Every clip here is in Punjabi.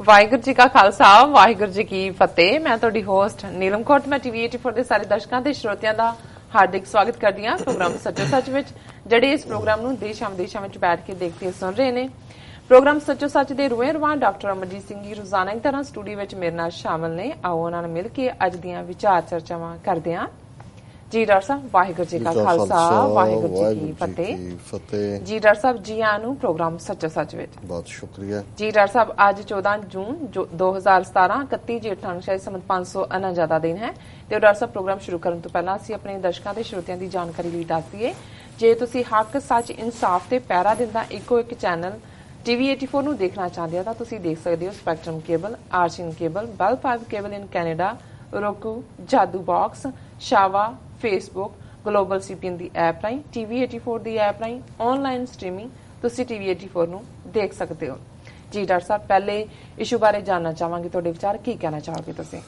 ਵਾਹਿਗੁਰੂ ਜੀ ਕਾ ਖਾਲਸਾ ਵਾਹਿਗੁਰੂ ਜੀ ਕੀ ਫਤਿਹ। ਮੈਂ ਤੁਹਾਡੀ ਹੋਸਟ ਨੀਲਮ ਕੌਰ। ਮੈਂ ਟੀਵੀ 84 ਦੇ ਸਾਰੇ ਦਰਸ਼ਕਾਂ ਤੇ ਸਰੋਤਿਆਂ ਦਾ ਹਾਰਦਿਕ ਸਵਾਗਤ ਕਰਦੀ ਹਾਂ ਪ੍ਰੋਗਰਾਮ ਸੱਚੋ ਸੱਚ ਵਿੱਚ, ਜਿਹੜੇ ਇਸ ਪ੍ਰੋਗਰਾਮ ਨੂੰ ਦੇਸ਼ਾਂ ਵਿਦੇਸ਼ਾਂ ਵਿੱਚ ਬੈਠ ਕੇ ਦੇਖਦੇ ਸੁਣ ਰਹੇ ਨੇ। ਪ੍ਰੋਗਰਾਮ ਸੱਚੋ ਸੱਚ ਦੇ ਰੂਹੇ ਰਵਾਂ ਡਾਕਟਰ ਅਮਰਜੀਤ ਸਿੰਘ ਜੀ ਰੋਜ਼ਾਨਾ ਦੀ ਤਰ੍ਹਾਂ ਸਟੂਡੀਓ ਵਿੱਚ ਮੇਰੇ ਨਾਲ ਸ਼ਾਮਲ ਨੇ। ਆਓ ਉਹਨਾਂ ਨਾਲ ਮਿਲ ਕੇ ਅੱਜ ਦੀਆਂ ਵਿਚਾਰ ਚਰਚਾਵਾਂ ਕਰਦੇ ਹਾਂ। ਜੀ ਡਾਕਟਰ ਸਾਹਿਬ, ਵਾਹਿਗੁਰੂ ਜੀ ਕਾ ਖਾਲਸਾ ਵਾਹਿਗੁਰੂ ਜੀ ਕੀ ਫਤਿਹ। ਜੀ ਡਾਕਟਰ ਸਾਹਿਬ, ਜੀ ਆਇਆਂ ਨੂੰ ਪ੍ਰੋਗਰਾਮ ਸੱਚੋ ਸੱਚ ਵਿੱਚ। ਬਹੁਤ ਸ਼ੁਕਰੀਆ ਜੀ ਡਾਕਟਰ ਸਾਹਿਬ। ਅੱਜ 14 ਜੂਨ 2017 31 ਜੇਠ ਸ਼ਾਇਦ ਸੰਮਤ 549 ਦਾ ਦਿਨ ਹੈ। ਤੇ ਡਾਕਟਰ ਸਾਹਿਬ, ਪ੍ਰੋਗਰਾਮ ਸ਼ੁਰੂ ਕਰਨ ਤੋਂ ਪਹਿਲਾਂ ਅਸੀਂ ਆਪਣੇ ਦਰਸ਼ਕਾਂ ਤੇ ਸਰੋਤਿਆਂ ਦੀ ਜਾਣਕਾਰੀ ਲਈ ਦੱਸ ਦਈਏ, ਜੇ ਤੁਸੀਂ ਹੱਕ ਸੱਚ ਇਨਸਾਫ ਤੇ ਪਹਿਰਾ ਦਿੰਦਾ ਇੱਕੋ ਇੱਕ ਚੈਨਲ ਟੀਵੀ 84 ਨੂੰ ਦੇਖਣਾ ਚਾਹੁੰਦੇ ਹੋ ਤਾਂ ਤੁਸੀਂ ਦੇਖ ਸਕਦੇ ਹੋ Spectrum cable, RCN cable, Bell 5 cable in Canada, roku, Jadoo box, ਸ਼ਾਵਾ, ਫੇਸਬੁੱਕ, ਗਲੋਬਲ ਸੀਪੀਐਨ ਦੀ ਐਪ ਰਾਹੀਂ, ਟੀਵੀ 84 ਦੀ ਐਪ ਰਾਹੀਂ ਆਨਲਾਈਨ ਸਟ੍ਰੀਮਿੰਗ ਤੁਸੀਂ ਟੀਵੀ 84 ਨੂੰ ਦੇਖ ਸਕਦੇ ਹੋ। ਜੀ ਡਾਕਟਰ ਸਾਹਿਬ, ਪਹਿਲੇ ਇਸ਼ੂ ਬਾਰੇ ਜਾਣਨਾ ਚਾਹਾਂਗੇ, ਤੁਹਾਡੇ ਵਿਚਾਰ ਕੀ ਕਹਿਣਾ ਚਾਹੋਗੇ ਤੁਸੀਂ?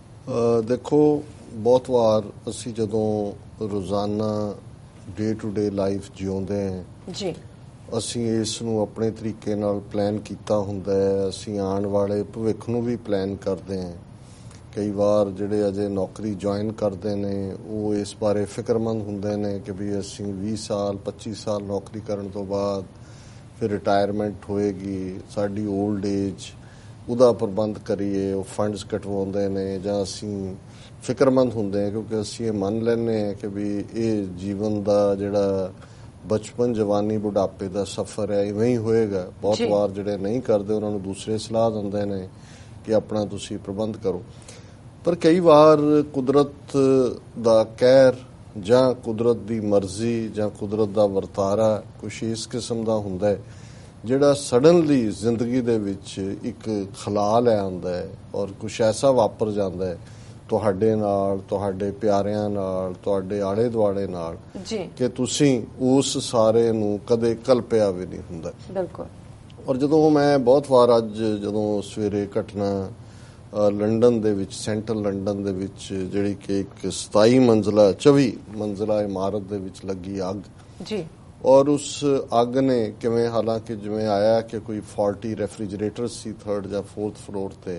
ਦੇਖੋ, ਬਹੁਤ ਵਾਰ ਅਸੀਂ ਜਦੋਂ ਰੋਜ਼ਾਨਾ ਡੇ ਟੂ ਡੇ ਲਾਈਫ ਜਿਉਂਦੇ ਹਾਂ ਜੀ, ਅਸੀਂ ਇਸ ਨੂੰ ਆਪਣੇ ਤਰੀਕੇ ਨਾਲ ਪਲਾਨ ਕੀਤਾ ਹੁੰਦਾ ਹੈ। ਅਸੀਂ ਆਉਣ ਵਾਲੇ ਭਵਿੱਖ ਨੂੰ ਵੀ ਪਲਾਨ ਕਰਦੇ ਹਾਂ। ਕਈ ਵਾਰ ਜਿਹੜੇ ਅਜੇ ਨੌਕਰੀ ਜੁਆਇਨ ਕਰਦੇ ਨੇ ਉਹ ਇਸ ਬਾਰੇ ਫਿਕਰਮੰਦ ਹੁੰਦੇ ਨੇ ਕਿ ਵੀ ਅਸੀਂ 20 ਸਾਲ 25 ਸਾਲ ਨੌਕਰੀ ਕਰਨ ਤੋਂ ਬਾਅਦ ਫਿਰ ਰਿਟਾਇਰਮੈਂਟ ਹੋਏਗੀ, ਸਾਡੀ ਓਲਡ ਏਜ, ਉਹਦਾ ਪ੍ਰਬੰਧ ਕਰੀਏ। ਉਹ ਫੰਡਸ ਕਟਵਾਉਂਦੇ ਨੇ ਜਾਂ ਅਸੀਂ ਫਿਕਰਮੰਦ ਹੁੰਦੇ ਹਾਂ ਕਿਉਂਕਿ ਅਸੀਂ ਇਹ ਮੰਨ ਲੈਂਦੇ ਹਾਂ ਕਿ ਵੀ ਇਹ ਜੀਵਨ ਦਾ ਜਿਹੜਾ ਬਚਪਨ, ਜਵਾਨੀ, ਬੁਢਾਪੇ ਦਾ ਸਫ਼ਰ ਹੈ ਇਵੇਂ ਹੀ ਹੋਏਗਾ। ਬਹੁਤ ਵਾਰ ਜਿਹੜੇ ਨਹੀਂ ਕਰਦੇ ਉਹਨਾਂ ਨੂੰ ਦੂਸਰੇ ਸਲਾਹ ਦਿੰਦੇ ਨੇ ਕਿ ਆਪਣਾ ਤੁਸੀਂ ਪ੍ਰਬੰਧ ਕਰੋ। ਪਰ ਕਈ ਵਾਰ ਕੁਦਰਤ ਦਾ ਕਹਿਰ ਜਾਂ ਕੁਦਰਤ ਦੀ ਮਰਜ਼ੀ ਜਾਂ ਕੁਦਰਤ ਦਾ ਵਰਤਾਰਾ ਕੁਛ ਇਸ ਕਿਸਮ ਦਾ ਹੁੰਦਾ ਹੈ ਜਿਹੜਾ ਸਡਨਲੀ ਜ਼ਿੰਦਗੀ ਦੇ ਵਿੱਚ ਇੱਕ ਖਲਾ ਲੈ ਆਉਂਦਾ ਹੈ ਔਰ ਕੁਛ ਐਸਾ ਵਾਪਰ ਜਾਂਦਾ ਹੈ ਤੁਹਾਡੇ ਨਾਲ, ਤੁਹਾਡੇ ਪਿਆਰਿਆਂ ਨਾਲ, ਤੁਹਾਡੇ ਆਲੇ ਦੁਆਲੇ ਨਾਲ ਕਿ ਤੁਸੀਂ ਉਸ ਸਾਰੇ ਨੂੰ ਕਦੇ ਕਲਪਿਆ ਵੀ ਨਹੀਂ ਹੁੰਦਾ। ਬਿਲਕੁਲ। ਔਰ ਜਦੋਂ ਮੈਂ ਬਹੁਤ ਵਾਰ ਅੱਜ ਜਦੋਂ ਸਵੇਰੇ ਘਟਨਾ ਲੰਡਨ ਦੇ ਵਿੱਚ, ਸੈਂਟਰਲ ਲੰਡਨ ਦੇ ਵਿੱਚ ਜਿਹੜੀ ਕਿ ਇੱਕ 27 ਮੰਜ਼ਿਲਾ 24 ਮੰਜ਼ਿਲਾ ਇਮਾਰਤ ਦੇ ਵਿੱਚ ਲੱਗੀ ਅੱਗ ਜੀ, ਔਰ ਉਸ ਅੱਗ ਨੇ ਕਿਵੇਂ, ਹਾਲਾਂਕਿ ਜਿਵੇਂ ਆਇਆ ਕਿ ਕੋਈ 40 ਰੈਫਰੀਜਰੇਟਰ ਸੀ 3rd ਜਾਂ 4th ਫਲੋਰ ਤੇ,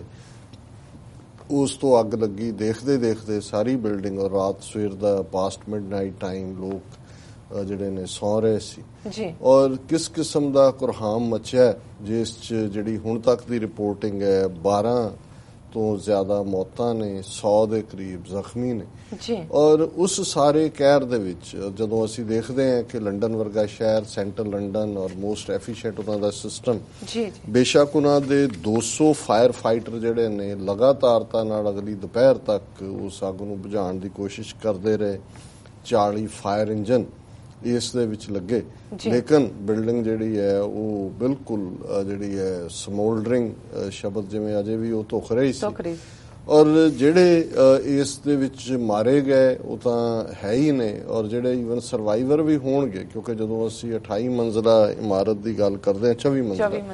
ਉਸ ਤੋਂ ਅੱਗ ਲੱਗੀ। ਦੇਖਦੇ ਦੇਖਦੇ ਸਾਰੀ ਬਿਲਡਿੰਗ, ਔਰ ਰਾਤ ਸਵੇਰ ਦਾ ਪਾਸਟ ਮਿਡਨਾਈਟ ਟਾਈਮ, ਲੋਕ ਜਿਹੜੇ ਨੇ ਸੌਂ ਰਹੇ ਸੀ ਜੀ। ਔਰ ਕਿਸ ਕਿਸਮ ਦਾ ਕੁਰਹਾਮ ਮਚਿਆ ਜਿਸ 'ਚ ਜਿਹੜੀ ਹੁਣ ਤੱਕ ਦੀ ਰਿਪੋਰਟਿੰਗ ਹੈ 12 ਤੋਂ ਜ਼ਿਆਦਾ ਮੌਤਾਂ ਨੇ, 100 ਦੇ ਕਰੀਬ ਜ਼ਖਮੀ ਨੇ ਜੀ। ਔਰ ਉਸ ਸਾਰੇ ਕਹਿਰ ਦੇ ਵਿੱਚ ਜਦੋਂ ਅਸੀਂ ਦੇਖਦੇ ਹਾਂ ਕਿ ਲੰਡਨ ਵਰਗਾ ਸ਼ਹਿਰ, ਸੈਂਟਰਲ ਲੰਡਨ, ਔਰ ਮੋਸਟ ਐਫੀਸ਼ੀਐਂਟ ਉਹਨਾਂ ਦਾ ਸਿਸਟਮ ਜੀ, ਬੇਸ਼ੱਕ ਉਹਨਾਂ ਦੇ 200 ਫਾਇਰ ਫਾਈਟਰ ਜਿਹੜੇ ਨੇ ਲਗਾਤਾਰਤਾ ਨਾਲ ਅਗਲੀ ਦੁਪਹਿਰ ਤੱਕ ਉਸ ਅੱਗ ਨੂੰ ਬੁਝਾਉਣ ਦੀ ਕੋਸ਼ਿਸ਼ ਕਰਦੇ ਰਹੇ, 40 ਫਾਇਰ ਇੰਜਨ ਇਸ ਦੇ ਵਿੱਚ ਲੱਗੇ, ਲੇਕਿਨ ਬਿਲਡਿੰਗ ਜਿਹੜੀ ਹੈ ਉਹ ਬਿਲਕੁਲ ਜਿਹੜੀ ਹੈ ਸਮੋਲਡਰਿੰਗ ਸ਼ਬਦ ਜਿਵੇਂ ਅਜੇ ਵੀ ਉਹ ਧੁਖ ਰਹੀ ਸੀ। ਔਰ ਜਿਹੜੇ ਇਸ ਦੇ ਵਿੱਚ ਮਾਰੇ ਗਏ ਉਹ ਤਾਂ ਹੈ ਹੀ ਨੇ, ਔਰ ਜਿਹੜੇ ਈਵਨ ਸਰਵਾਈਵਰ ਵੀ ਹੋਣਗੇ ਕਿਉਂਕਿ ਜਦੋਂ ਅਸੀਂ 28 ਮੰਜ਼ਿਲਾ ਇਮਾਰਤ ਦੀ ਗੱਲ ਕਰਦੇ ਹਾਂ 24 ਮੰਜ਼ਿਲਾ,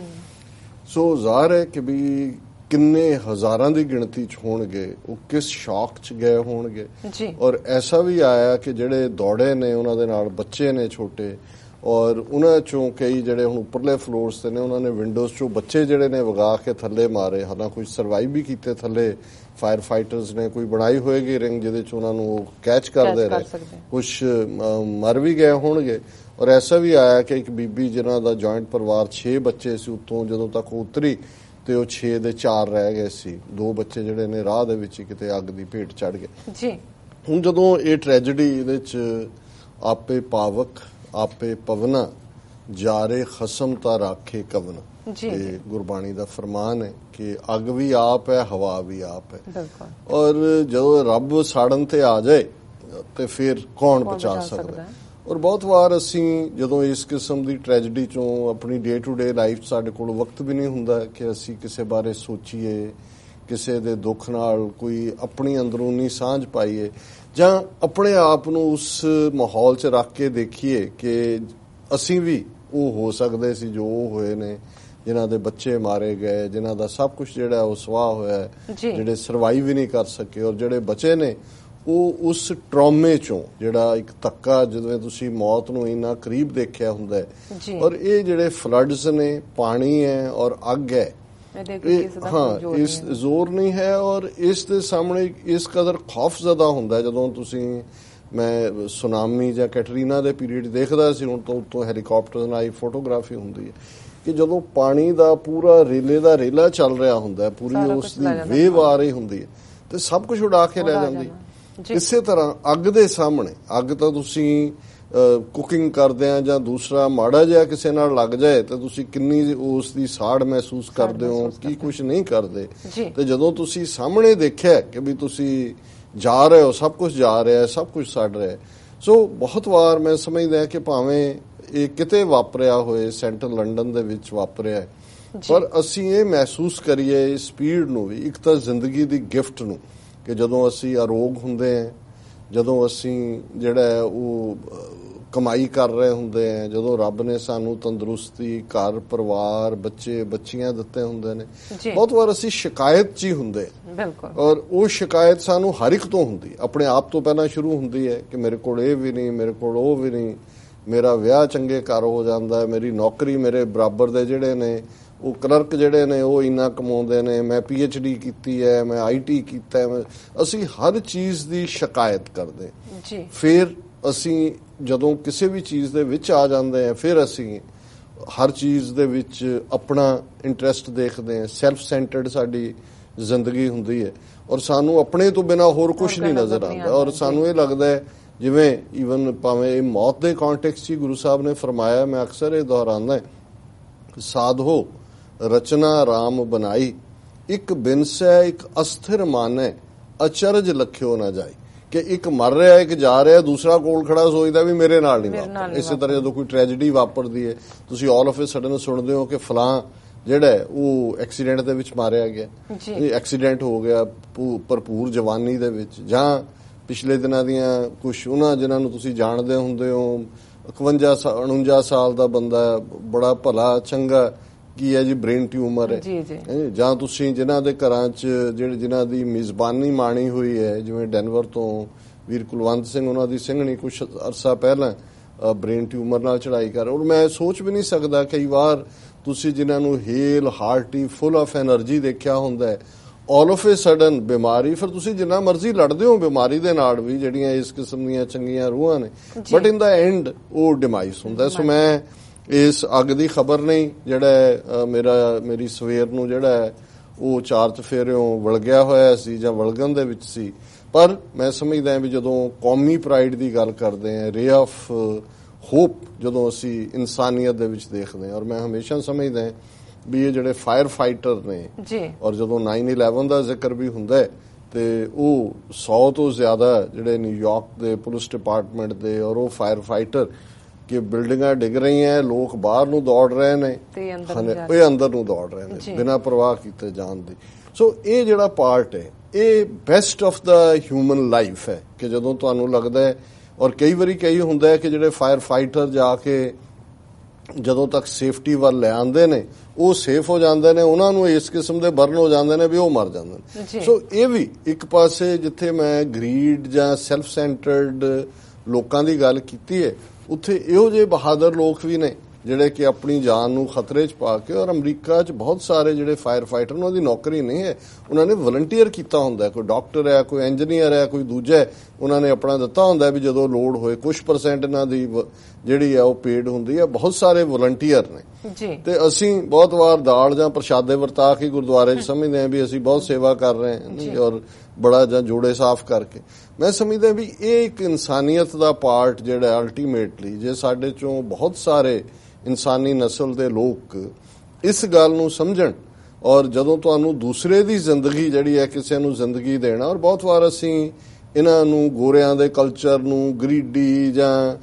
ਸੋ ਜ਼ਾਹਰ ਹੈ ਕਿ ਵੀ ਕਿੰਨੇ ਹਜ਼ਾਰਾਂ ਦੀ ਗਿਣਤੀ 'ਚ ਹੋਣਗੇ, ਉਹ ਕਿਸ ਸ਼ੌਕ 'ਚ ਗਏ ਹੋਣਗੇ। ਔਰ ਐਸਾ ਵੀ ਆਇਆ ਕਿ ਜਿਹੜੇ ਦੌੜੇ ਨੇ ਉਹਨਾਂ ਦੇ ਨਾਲ ਬੱਚੇ ਨੇ ਛੋਟੇ, ਔਰ ਉਹਨਾਂ 'ਚੋਂ ਕਈ ਜਿਹੜੇ ਹੁਣ ਉੱਪਰਲੇ ਫਲੋਰਸ ਤੇ ਨੇ ਉਹਨਾਂ ਨੇ ਵਿੰਡੋਜ਼ 'ਚੋਂ ਬੱਚੇ ਜਿਹੜੇ ਨੇ ਵਗਾ ਕੇ ਥੱਲੇ ਮਾਰੇ। ਹਾਲਾਂਕਿ ਕੁਝ ਸਰਵਾਈਵ ਵੀ ਕੀਤੇ ਥੱਲੇ, ਫਾਇਰ ਫਾਈਟਰਸ ਨੇ ਕੋਈ ਬਣਾਈ ਹੋਏਗੀ ਰਿੰਗ ਜਿਹਦੇ 'ਚ ਉਹਨਾਂ ਨੂੰ ਉਹ ਕੈਚ ਕਰਦੇ ਰਹੇ, ਕੁਛ ਮਰ ਵੀ ਗਏ ਹੋਣਗੇ। ਔਰ ਐਸਾ ਵੀ ਆਇਆ ਕਿ ਇੱਕ ਬੀਬੀ ਜਿਨ੍ਹਾਂ ਦਾ ਜੁਆਇੰਟ ਪਰਿਵਾਰ 6 ਬੱਚੇ ਸੀ, ਉੱਤੋਂ ਜਦੋਂ ਤੱਕ ਉਹ ਉਤਰੀ ਤੇ ਉਹ 6 ਦੇ 4 ਰਹਿ ਗਏ ਸੀ। 2 ਬੱਚੇ ਜਿਹੜੇ ਨੇ ਰਾਹ ਦੇ ਵਿੱਚ ਕਿਤੇ ਅੱਗ ਦੀ ਭੇਟ ਚੜ ਗਏ ਜੀ। ਹੁਣ ਜਦੋਂ ਇਹ ਟ੍ਰੈਜਡੀ ਇਹਦੇ 'ਚ ਆਪੇ ਪਾਵਕ ਆਪੇ ਪਵਨਾ ਜਾਰੇ ਖਸਮ ਤਾਂ ਰਾਖੇ ਕਵਨ, ਤੇ ਗੁਰਬਾਣੀ ਦਾ ਫਰਮਾਨ ਹੈ ਕਿ ਅੱਗ ਵੀ ਆਪ ਹੈ, ਹਵਾ ਵੀ ਆਪ ਹੈ। ਔਰ ਜਦੋਂ ਰੱਬ ਸਾੜਨ ਤੇ ਆ ਜਾਏ ਤੇ ਫਿਰ ਕੌਣ ਬਚਾ ਸਕਦਾ? ਔਰ ਬਹੁਤ ਵਾਰ ਅਸੀਂ ਜਦੋਂ ਇਸ ਕਿਸਮ ਦੀ ਟ੍ਰੈਜਡੀ ਚੋਂ ਆਪਣੀ ਡੇ ਟੂ ਡੇ ਲਾਈਫ 'ਚ ਸਾਡੇ ਕੋਲ ਵਕਤ ਵੀ ਨਹੀਂ ਹੁੰਦਾ ਕਿ ਅਸੀਂ ਕਿਸੇ ਬਾਰੇ ਸੋਚੀਏ, ਕਿਸੇ ਦੇ ਦੁੱਖ ਨਾਲ ਕੋਈ ਆਪਣੀ ਅੰਦਰੂਨੀ ਸਾਂਝ ਪਾਈਏ ਜਾਂ ਆਪਣੇ ਆਪ ਨੂੰ ਉਸ ਮਾਹੌਲ 'ਚ ਰੱਖ ਕੇ ਦੇਖੀਏ ਕਿ ਅਸੀਂ ਵੀ ਉਹ ਹੋ ਸਕਦੇ ਸੀ ਜੋ ਉਹ ਹੋਏ ਨੇ, ਜਿਨ੍ਹਾਂ ਦੇ ਬੱਚੇ ਮਾਰੇ ਗਏ, ਜਿਨ੍ਹਾਂ ਦਾ ਸਭ ਕੁਝ ਜਿਹੜਾ ਉਹ ਸਵਾਹ ਹੋਇਆ, ਜਿਹੜੇ ਸਰਵਾਈਵ ਵੀ ਨਹੀਂ ਕਰ ਸਕੇ, ਔਰ ਜਿਹੜੇ ਬਚੇ ਨੇ ਉਹ ਉਸ ਟਰੌਮੇ ਚੋਂ ਜਿਹੜਾ ਇੱਕ ਧੱਕਾ, ਜਦੋਂ ਤੁਸੀਂ ਮੌਤ ਨੂੰ ਇੰਨਾ ਕਰੀਬ ਦੇਖਿਆ ਹੁੰਦਾ ਹੈ। ਔਰ ਇਹ ਜਿਹੜੇ ਫਲੱਡਸ ਨੇ, ਪਾਣੀ ਹੈ ਔਰ ਅੱਗ ਹੈ, ਹਾਂ ਇਸ ਜ਼ੋਰ ਨਹੀਂ ਹੈ। ਔਰ ਇਸ ਦੇ ਸਾਹਮਣੇ ਇਸ ਕਦਰ ਖੌਫਜ਼ਦਾ ਹੁੰਦਾ ਜਦੋਂ ਤੁਸੀਂ ਮੈਂ ਸੁਨਾਮੀ ਜਾਂ ਕੈਟਰੀਨਾ ਦੇ ਪੀਰੀਅਡ ਦੇਖਦਾ ਸੀ, ਹੁਣ ਤੋਂ ਉੱਤੋਂ ਹੈਲੀਕਾਪਟਰ ਨਾਲ ਫੋਟੋਗ੍ਰਾਫੀ ਹੁੰਦੀ ਹੈ ਕਿ ਜਦੋਂ ਪਾਣੀ ਦਾ ਪੂਰਾ ਰੇਲੇ ਦਾ ਰੇਲਾ ਚੱਲ ਰਿਹਾ ਹੁੰਦਾ, ਪੂਰੀ ਉਸ ਦੀ ਵੇਵ ਆ ਰਹੀ ਹੁੰਦੀ ਹੈ ਤੇ ਸਭ ਕੁਝ ਉਡਾ ਕੇ ਲੈ ਜਾਂਦੀ। ਇਸੇ ਤਰ੍ਹਾਂ ਅੱਗ ਦੇ ਸਾਹਮਣੇ, ਅੱਗ ਤਾਂ ਤੁਸੀਂ ਕੁਕਿੰਗ ਕਰਦੇ ਆ ਜਾਂ ਦੂਸਰਾ ਮਾੜਾ ਜਿਹਾ ਕਿਸੇ ਨਾਲ ਲੱਗ ਜਾਏ ਤਾਂ ਤੁਸੀਂ ਕਿੰਨੀ ਉਸ ਦੀ ਸਾੜ ਮਹਿਸੂਸ ਕਰਦੇ ਹੋ, ਕੀ ਕੁਝ ਨਹੀਂ ਕਰਦੇ। ਤੇ ਜਦੋਂ ਤੁਸੀਂ ਸਾਹਮਣੇ ਦੇਖਿਆ ਕਿ ਵੀ ਤੁਸੀਂ ਜਾ ਰਹੇ ਹੋ, ਸਭ ਕੁਝ ਜਾ ਰਿਹਾ, ਸਭ ਕੁਝ ਸੜ ਰਿਹਾ। ਸੋ ਬਹੁਤ ਵਾਰ ਮੈਂ ਸਮਝਦਾ ਕਿ ਭਾਵੇਂ ਇਹ ਕਿਤੇ ਵਾਪਰਿਆ ਹੋਏ, ਸੈਂਟਰਲ ਲੰਡਨ ਦੇ ਵਿੱਚ ਵਾਪਰਿਆ, ਪਰ ਅਸੀਂ ਇਹ ਮਹਿਸੂਸ ਕਰੀਏ ਸਪੀਡ ਨੂੰ ਵੀ, ਇੱਕ ਤਾਂ ਜ਼ਿੰਦਗੀ ਦੀ ਗਿਫਟ ਨੂੰ, ਕਿ ਜਦੋਂ ਅਸੀਂ ਅਰੋਗ ਹੁੰਦੇ ਹਾਂ, ਜਦੋਂ ਅਸੀਂ ਜਿਹੜਾ ਉਹ ਕਮਾਈ ਕਰ ਰਹੇ ਹੁੰਦੇ ਆ, ਜਦੋਂ ਰੱਬ ਨੇ ਸਾਨੂੰ ਤੰਦਰੁਸਤੀ, ਘਰ ਪਰਿਵਾਰ, ਬੱਚੇ ਬੱਚੀਆਂ ਦਿੱਤੇ ਹੁੰਦੇ ਨੇ, ਬਹੁਤ ਵਾਰ ਅਸੀਂ ਸ਼ਿਕਾਇਤ 'ਚ ਹੀ ਹੁੰਦੇ। ਔਰ ਉਹ ਸ਼ਿਕਾਇਤ ਸਾਨੂੰ ਹਰ ਇੱਕ ਤੋਂ ਹੁੰਦੀ, ਆਪਣੇ ਆਪ ਤੋਂ ਪਹਿਲਾਂ ਸ਼ੁਰੂ ਹੁੰਦੀ ਹੈ ਕਿ ਮੇਰੇ ਕੋਲ ਇਹ ਵੀ ਨਹੀਂ, ਮੇਰੇ ਕੋਲ ਉਹ ਵੀ ਨਹੀਂ, ਮੇਰਾ ਵਿਆਹ ਚੰਗੇ ਘਰ ਹੋ ਜਾਂਦਾ, ਮੇਰੀ ਨੌਕਰੀ, ਮੇਰੇ ਬਰਾਬਰ ਦੇ ਜਿਹੜੇ ਨੇ ਉਹ ਕਲਰਕ ਜਿਹੜੇ ਨੇ ਉਹ ਇੰਨਾ ਕਮਾਉਂਦੇ ਨੇ, ਮੈਂ PhD ਕੀਤੀ ਹੈ, ਮੈਂ IT ਕੀਤਾ ਹੈ। ਅਸੀਂ ਹਰ ਚੀਜ਼ ਦੀ ਸ਼ਿਕਾਇਤ ਕਰਦੇ। ਫਿਰ ਅਸੀਂ ਜਦੋਂ ਕਿਸੇ ਵੀ ਚੀਜ਼ ਦੇ ਵਿੱਚ ਆ ਜਾਂਦੇ ਹਾਂ, ਫਿਰ ਅਸੀਂ ਹਰ ਚੀਜ਼ ਦੇ ਵਿੱਚ ਆਪਣਾ ਇੰਟਰਸਟ ਦੇਖਦੇ ਹਾਂ। ਸੈਲਫ ਸੈਂਟਰਡ ਸਾਡੀ ਜ਼ਿੰਦਗੀ ਹੁੰਦੀ ਹੈ ਔਰ ਸਾਨੂੰ ਆਪਣੇ ਤੋਂ ਬਿਨਾਂ ਹੋਰ ਕੁਝ ਨਹੀਂ ਨਜ਼ਰ ਆਉਂਦਾ। ਔਰ ਸਾਨੂੰ ਇਹ ਲੱਗਦਾ ਹੈ ਜਿਵੇਂ ਈਵਨ ਭਾਵੇਂ ਇਹ ਮੌਤ ਦੇ ਕੰਟੈਕਸਟ 'ਚ ਗੁਰੂ ਸਾਹਿਬ ਨੇ ਫਰਮਾਇਆ, ਮੈਂ ਅਕਸਰ ਇਹ ਦੁਹਰਾਉਂਦਾ, ਸਾਧੋ ਰਚਨਾ ਰਾਮ ਬਣਾਈ, ਇੱਕ ਬਿਨਸੈ ਇੱਕ ਅਸਥਿਰ ਮਾਨੈ, ਅਚਰਜ ਲਖਿਓ ਨਾ ਜਾਈ। ਕਿ ਇੱਕ ਮਰ ਰਿਹਾ, ਇੱਕ ਜਾ ਰਿਹਾ, ਦੂਸਰਾ ਕੋਲ ਖੜਾ ਸੋਚਦਾ ਵੀ ਮੇਰੇ ਨਾਲ ਨਹੀਂ ਵਾਪਰ। ਇਸੇ ਤਰ੍ਹਾਂ ਜਦੋਂ ਕੋਈ ਟ੍ਰੈਜੇਡੀ ਵਾਪਰਦੀ ਹੈ, ਤੁਸੀਂ ਆਲ ਆਫ ਅ ਸਡਨ ਸੁਣਦੇ ਹੋ ਕਿ ਫਲਾਂ ਜਿਹੜਾ ਉਹ ਐਕਸੀਡੈਂਟ ਦੇ ਵਿੱਚ ਮਾਰਿਆ ਗਿਆ, ਇਹ ਐਕਸੀਡੈਂਟ ਹੋ ਗਿਆ ਭਰਪੂਰ ਜਵਾਨੀ ਦੇ ਵਿੱਚ। ਜਾਂ ਪਿਛਲੇ ਦਿਨਾਂ ਦੀਆਂ ਕੁਝ ਉਹਨਾਂ ਜਿਨ੍ਹਾਂ ਨੂੰ ਤੁਸੀਂ ਜਾਣਦੇ ਹੁੰਦੇ ਹੋ, 51-49 ਸਾਲ ਦਾ ਬੰਦਾ, ਬੜਾ ਭਲਾ ਚੰਗਾ, ਕੀ ਹੈ ਜੀ, ਬ੍ਰੇਨ ਟਿਊਮਰ ਹੈ। ਜਾਂ ਤੁਸੀਂ ਜਿਨ੍ਹਾਂ ਦੇ ਘਰਾਂ 'ਚ ਜਿਨ੍ਹਾਂ ਦੀ ਮੇਜ਼ਬਾਨੀ ਮਾਣੀ ਹੋਈ ਹੈ, ਜਿਵੇਂ ਡੈਨਵਰ ਤੋਂ ਵੀਰ ਕੁਲਵੰਤ ਸਿੰਘ, ਉਹਨਾਂ ਦੀ ਸਿੰਘਣੀ ਕੁਝ ਅਰਸਾ ਪਹਿਲਾਂ ਬ੍ਰੇਨ ਟਿਊਮਰ ਨਾਲ ਚੜ੍ਹਾਈ ਕਰ। ਔਰ ਮੈਂ ਸੋਚ ਵੀ ਨਹੀਂ ਸਕਦਾ, ਕਈ ਵਾਰ ਤੁਸੀਂ ਜਿਨ੍ਹਾਂ ਨੂੰ ਹੇਲ ਹਾਰਟੀ ਫੁੱਲ ਆਫ ਐਨਰਜੀ ਦੇਖਿਆ ਹੁੰਦਾ ਹੈ, ਆਲ ਆਫ ਏ ਸਡਨ ਬਿਮਾਰੀ। ਫਿਰ ਤੁਸੀਂ ਜਿੰਨਾ ਮਰਜ਼ੀ ਲੜਦੇ ਹੋ ਬਿਮਾਰੀ ਦੇ ਨਾਲ ਵੀ, ਜਿਹੜੀਆਂ ਇਸ ਕਿਸਮ ਦੀਆਂ ਚੰਗੀਆਂ ਰੂਹਾਂ ਨੇ, ਬਟ ਇਨ ਦਾ ਐਂਡ ਉਹ ਡਿਮਾਈਸ ਹੁੰਦਾ। ਸੋ ਮੈਂ ਇਸ ਅੱਗ ਦੀ ਖਬਰ ਨਹੀਂ, ਜਿਹੜਾ ਮੇਰੀ ਸਵੇਰ ਨੂੰ ਜਿਹੜਾ ਉਹ 4 ਚਫੇਰਿਓਂ ਵਲਗਿਆ ਹੋਇਆ ਸੀ ਜਾਂ ਵਲਗਣ ਦੇ ਵਿੱਚ ਸੀ, ਪਰ ਮੈਂ ਸਮਝਦਾ ਵੀ ਜਦੋਂ ਕੌਮੀ ਪ੍ਰਾਈਡ ਦੀ ਗੱਲ ਕਰਦੇ ਹਾਂ, ਰੇ ਆਫ ਹੋਪ ਜਦੋਂ ਅਸੀਂ ਇਨਸਾਨੀਅਤ ਦੇ ਵਿੱਚ ਦੇਖਦੇ ਹਾਂ, ਔਰ ਮੈਂ ਹਮੇਸ਼ਾ ਸਮਝਦਾ ਵੀ ਇਹ ਜਿਹੜੇ ਫਾਇਰ ਫਾਈਟਰ ਨੇ, ਔਰ ਜਦੋਂ 9/11 ਦਾ ਜ਼ਿਕਰ ਵੀ ਹੁੰਦਾ ਹੈ ਤੇ ਉਹ 100 ਤੋਂ ਜ਼ਿਆਦਾ ਜਿਹੜੇ ਨਿਊਯਾਰਕ ਦੇ ਪੁਲਿਸ ਡਿਪਾਰਟਮੈਂਟ ਦੇ ਔਰ ਉਹ ਫਾਇਰ ਫਾਈਟਰ, ਕਿ ਬਿਲਡਿੰਗਾਂ ਡਿੱਗ ਰਹੀਆਂ, ਲੋਕ ਬਾਹਰ ਨੂੰ ਦੌੜ ਰਹੇ ਨੇ, ਇਹ ਅੰਦਰ ਨੂੰ ਦੌੜ ਰਹੇ ਨੇ ਬਿਨਾਂ ਪਰਵਾਹ ਕੀਤੇ ਜਾਣ ਦੀ। ਸੋ ਇਹ ਜਿਹੜਾ ਪਾਰਟ ਹੈ, ਇਹ ਬੈਸਟ ਆਫ ਦਾ ਹਿਊਮਨ ਲਾਈਫ ਹੈ ਕਿ ਜਦੋਂ ਤੁਹਾਨੂੰ ਲੱਗਦਾ ਹੈ, ਔਰ ਕਈ ਵਾਰੀ ਕਈ ਹੁੰਦਾ ਹੈ ਕਿ ਜਿਹੜੇ ਫਾਇਰ ਫਾਈਟਰ ਜਾ ਕੇ ਜਦੋਂ ਤੱਕ ਸੇਫਟੀ ਵੱਲ ਲੈ ਆਉਂਦੇ ਨੇ, ਉਹ ਸੇਫ ਹੋ ਜਾਂਦੇ ਨੇ, ਉਹਨਾਂ ਨੂੰ ਇਸ ਕਿਸਮ ਦੇ ਬਰਨ ਹੋ ਜਾਂਦੇ ਨੇ ਵੀ ਉਹ ਮਰ ਜਾਂਦੇ ਨੇ। ਸੋ ਇਹ ਵੀ ਇੱਕ ਪਾਸੇ ਜਿੱਥੇ ਮੈਂ ਗਰੀਡ ਜਾਂ ਸੈਲਫ ਸੈਂਟਰਡ ਲੋਕਾਂ ਦੀ ਗੱਲ ਕੀਤੀ ਹੈ, ਉੱਥੇ ਇਹੋ ਜਿਹੇ ਬਹਾਦਰ ਲੋਕ ਵੀ ਨੇ ਜਿਹੜੇ ਕਿ ਆਪਣੀ ਜਾਨ ਨੂੰ ਖਤਰੇ 'ਚ ਪਾ ਕੇ, ਔਰ ਅਮਰੀਕਾ 'ਚ ਬਹੁਤ ਸਾਰੇ ਜਿਹੜੇ ਫਾਇਰ ਫਾਈਟਰ, ਉਹਨਾਂ ਦੀ ਨੌਕਰੀ ਨਹੀਂ ਹੈ, ਉਹਨਾਂ ਨੇ ਵਲੰਟੀਅਰ ਕੀਤਾ ਹੁੰਦਾ, ਕੋਈ ਡਾਕਟਰ ਹੈ, ਕੋਈ ਇੰਜੀਨੀਅਰ ਹੈ, ਕੋਈ ਦੂਜਾ ਹੈ, ਉਹਨਾਂ ਨੇ ਆਪਣਾ ਦਿੱਤਾ ਹੁੰਦਾ ਵੀ ਜਦੋਂ ਲੋੜ ਹੋਏ। ਕੁਝ % ਇਹਨਾਂ ਦੀ ਜਿਹੜੀ ਹੈ ਉਹ ਪੇਡ ਹੁੰਦੀ ਹੈ। ਬਹੁਤ ਸਾਰੇ ਵਲੰਟੀਅਰ ਨੇ ਤੇ ਅਸੀਂ ਬਹੁਤ ਵਾਰ ਦਾਲ ਜਾਂ ਪ੍ਰਸ਼ਾਦੇ ਵਰਤਾ ਕੇ ਗੁਰਦੁਆਰੇ 'ਚ ਸਮਝਦੇ ਹਾਂ ਵੀ ਅਸੀਂ ਬਹੁਤ ਸੇਵਾ ਕਰ ਰਹੇ ਹਾਂ, ਔਰ ਬੜਾ ਜਾਂ ਜੋੜੇ ਸਾਫ਼ ਕਰਕੇ। ਮੈਂ ਸਮਝਦਾ ਵੀ ਇਹ ਇੱਕ ਇਨਸਾਨੀਅਤ ਦਾ ਪਾਰਟ ਜਿਹੜਾ ਅਲਟੀਮੇਟਲੀ, ਜੇ ਸਾਡੇ 'ਚੋਂ ਬਹੁਤ ਸਾਰੇ ਇਨਸਾਨੀ ਨਸਲ ਦੇ ਲੋਕ ਇਸ ਗੱਲ ਨੂੰ ਸਮਝਣ, ਔਰ ਜਦੋਂ ਤੁਹਾਨੂੰ ਦੂਸਰੇ ਦੀ ਜ਼ਿੰਦਗੀ ਜਿਹੜੀ ਹੈ, ਕਿਸੇ ਨੂੰ ਜ਼ਿੰਦਗੀ ਦੇਣਾ, ਔਰ ਬਹੁਤ ਵਾਰ ਅਸੀਂ ਇਹਨਾਂ ਨੂੰ ਗੋਰਿਆਂ ਦੇ ਕਲਚਰ ਨੂੰ ਗਰੀਡੀ ਜਾਂ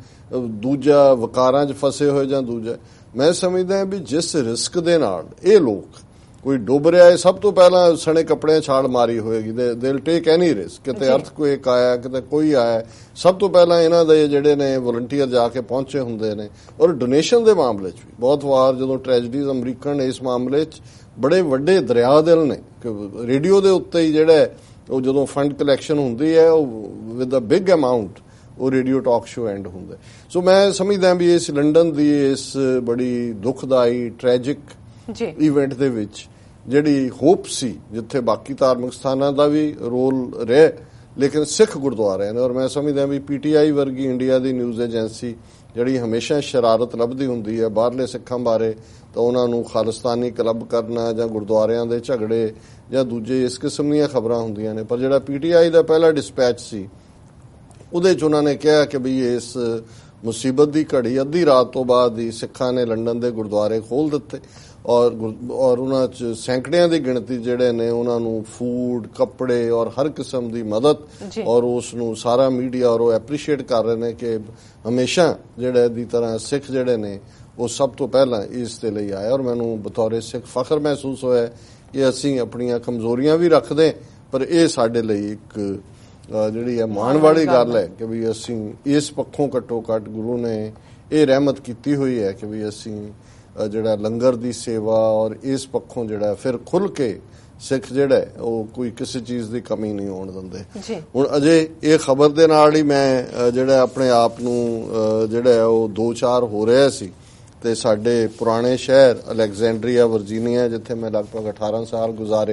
ਦੂਜਾ ਵਕਾਰਾਂ 'ਚ ਫਸੇ ਹੋਏ ਜਾਂ ਦੂਜਾ, ਮੈਂ ਸਮਝਦਾ ਵੀ ਜਿਸ ਰਿਸਕ ਦੇ ਨਾਲ ਇਹ ਲੋਕ, ਕੋਈ ਡੁੱਬ ਰਿਹਾ ਹੈ, ਸਭ ਤੋਂ ਪਹਿਲਾਂ ਸਣੇ ਕੱਪੜਿਆਂ ਛਾਲ ਮਾਰੀ ਹੋਏਗੀ, they will take any risk. ਕਿਤੇ ਅਰਥਕੁਏਕ ਆਇਆ, ਕਿਤੇ ਕੋਈ ਆਇਆ, ਸਭ ਤੋਂ ਪਹਿਲਾਂ ਇਹਨਾਂ ਦੇ ਜਿਹੜੇ ਨੇ ਵਲੰਟੀਅਰ ਜਾ ਕੇ ਪਹੁੰਚੇ ਹੁੰਦੇ ਨੇ। ਔਰ ਡੋਨੇਸ਼ਨ ਦੇ ਮਾਮਲੇ 'ਚ ਵੀ ਬਹੁਤ ਵਾਰ ਜਦੋਂ ਟ੍ਰੈਜਡੀਜ਼ ਅਮਰੀਕਨ ਇਸ ਮਾਮਲੇ 'ਚ ਬੜੇ ਵੱਡੇ ਦਰਿਆ ਦਿਲ ਨੇ, ਕਿ ਰੇਡੀਓ ਦੇ ਉੱਤੇ ਹੀ ਜਿਹੜਾ ਉਹ ਜਦੋਂ ਫੰਡ ਕਲੈਕਸ਼ਨ ਹੁੰਦੀ ਹੈ, ਉਹ ਵਿਦ ਅ ਬਿਗ ਅਮਾਊਂਟ ਉਹ ਰੇਡੀਓ ਟਾਕ ਸ਼ੋ ਐਂਡ ਹੁੰਦਾ। ਸੋ ਮੈਂ ਸਮਝਦਾ ਵੀ ਇਸ ਲੰਡਨ ਦੀ ਇਸ ਬੜੀ ਦੁਖਦਾਈ ਟ੍ਰੈਜਿਕ ਇਵੈਂਟ ਦੇ ਵਿੱਚ ਜਿਹੜੀ ਹੋਪ ਸੀ, ਜਿੱਥੇ ਬਾਕੀ ਧਾਰਮਿਕ ਸਥਾਨਾਂ ਦਾ ਵੀ ਰੋਲ ਰਿਹਾ ਲੇਕਿਨ ਸਿੱਖ ਗੁਰਦੁਆਰਿਆਂ ਨੇ। ਔਰ ਮੈਂ ਸਮਝਦਾ ਵੀ PTI ਵਰਗੀ ਇੰਡੀਆ ਦੀ ਨਿਊਜ਼ ਏਜੰਸੀ ਜਿਹੜੀ ਹਮੇਸ਼ਾ ਸ਼ਰਾਰਤ ਲੱਭਦੀ ਹੁੰਦੀ ਹੈ ਬਾਹਰਲੇ ਸਿੱਖਾਂ ਬਾਰੇ, ਤਾਂ ਉਹਨਾਂ ਨੂੰ ਖਾਲਿਸਤਾਨੀ ਕਲੱਬ ਕਰਨਾ ਜਾਂ ਗੁਰਦੁਆਰਿਆਂ ਦੇ ਝਗੜੇ ਜਾਂ ਦੂਜੇ ਇਸ ਕਿਸਮ ਦੀਆਂ ਖਬਰਾਂ ਹੁੰਦੀਆਂ ਨੇ। ਪਰ ਜਿਹੜਾ PTI ਦਾ ਪਹਿਲਾ ਡਿਸਪੈਚ ਸੀ ਉਹਦੇ 'ਚ ਉਹਨਾਂ ਨੇ ਕਿਹਾ ਕਿ ਵੀ ਇਸ ਮੁਸੀਬਤ ਦੀ ਘੜੀ ਅੱਧੀ ਰਾਤ ਤੋਂ ਬਾਅਦ ਹੀ ਸਿੱਖਾਂ ਨੇ ਲੰਡਨ ਦੇ ਗੁਰਦੁਆਰੇ ਖੋਲ੍ਹ ਦਿੱਤੇ ਔਰ ਉਹਨਾਂ 'ਚ ਸੈਂਕੜਿਆਂ ਦੀ ਗਿਣਤੀ ਜਿਹੜੇ ਨੇ ਉਹਨਾਂ ਨੂੰ ਫੂਡ, ਕੱਪੜੇ ਔਰ ਹਰ ਕਿਸਮ ਦੀ ਮਦਦ, ਔਰ ਉਸ ਨੂੰ ਸਾਰਾ ਮੀਡੀਆ ਔਰ ਉਹ ਐਪਰੀਸ਼ੀਏਟ ਕਰ ਰਹੇ ਨੇ ਕਿ ਹਮੇਸ਼ਾ ਜਿਹੜੇ ਦੀ ਤਰ੍ਹਾਂ ਸਿੱਖ ਜਿਹੜੇ ਨੇ ਉਹ ਸਭ ਤੋਂ ਪਹਿਲਾਂ ਇਸ ਦੇ ਲਈ ਆਏ। ਔਰ ਮੈਨੂੰ ਬਤੌਰੇ ਸਿੱਖ ਫਖਰ ਮਹਿਸੂਸ ਹੋਇਆ ਕਿ ਅਸੀਂ ਆਪਣੀਆਂ ਕਮਜ਼ੋਰੀਆਂ ਵੀ ਰੱਖਦੇ, ਪਰ ਇਹ ਸਾਡੇ ਲਈ ਇੱਕ ਜਿਹੜੀ ਹੈ ਮਾਣ ਵਾਲੀ ਗੱਲ ਹੈ ਕਿ ਵੀ ਅਸੀਂ ਇਸ ਪੱਖੋਂ ਘੱਟੋ ਘੱਟ ਗੁਰੂ ਨੇ ਇਹ ਰਹਿਮਤ ਕੀਤੀ ਹੋਈ ਹੈ ਕਿ ਵੀ ਅਸੀਂ ਜਿਹੜਾ ਲੰਗਰ ਦੀ ਸੇਵਾ ਔਰ ਇਸ ਪੱਖੋਂ ਜਿਹੜਾ ਫਿਰ ਖੁੱਲ ਕੇ ਸਿੱਖ ਜਿਹੜਾ ਉਹ ਕੋਈ ਕਿਸੇ ਚੀਜ਼ ਦੀ ਕਮੀ ਨਹੀਂ ਹੋਣ ਦਿੰਦੇ। ਹੁਣ ਅਜੇ ਇਹ ਖਬਰ ਦੇ ਨਾਲ ਹੀ ਮੈਂ ਜਿਹੜਾ ਆਪਣੇ ਆਪ ਨੂੰ ਜਿਹੜਾ ਉਹ 2-4 ਹੋ ਰਿਹਾ ਸੀ ਤੇ ਸਾਡੇ ਪੁਰਾਣੇ ਸ਼ਹਿਰ ਅਲੈਗਜ਼ੈਂਡਰੀਆ ਵਰਜੀਨੀਆ ਜਿੱਥੇ ਮੈਂ ਲਗਭਗ 18 ਸਾਲ ਗੁਜ਼ਾਰੇ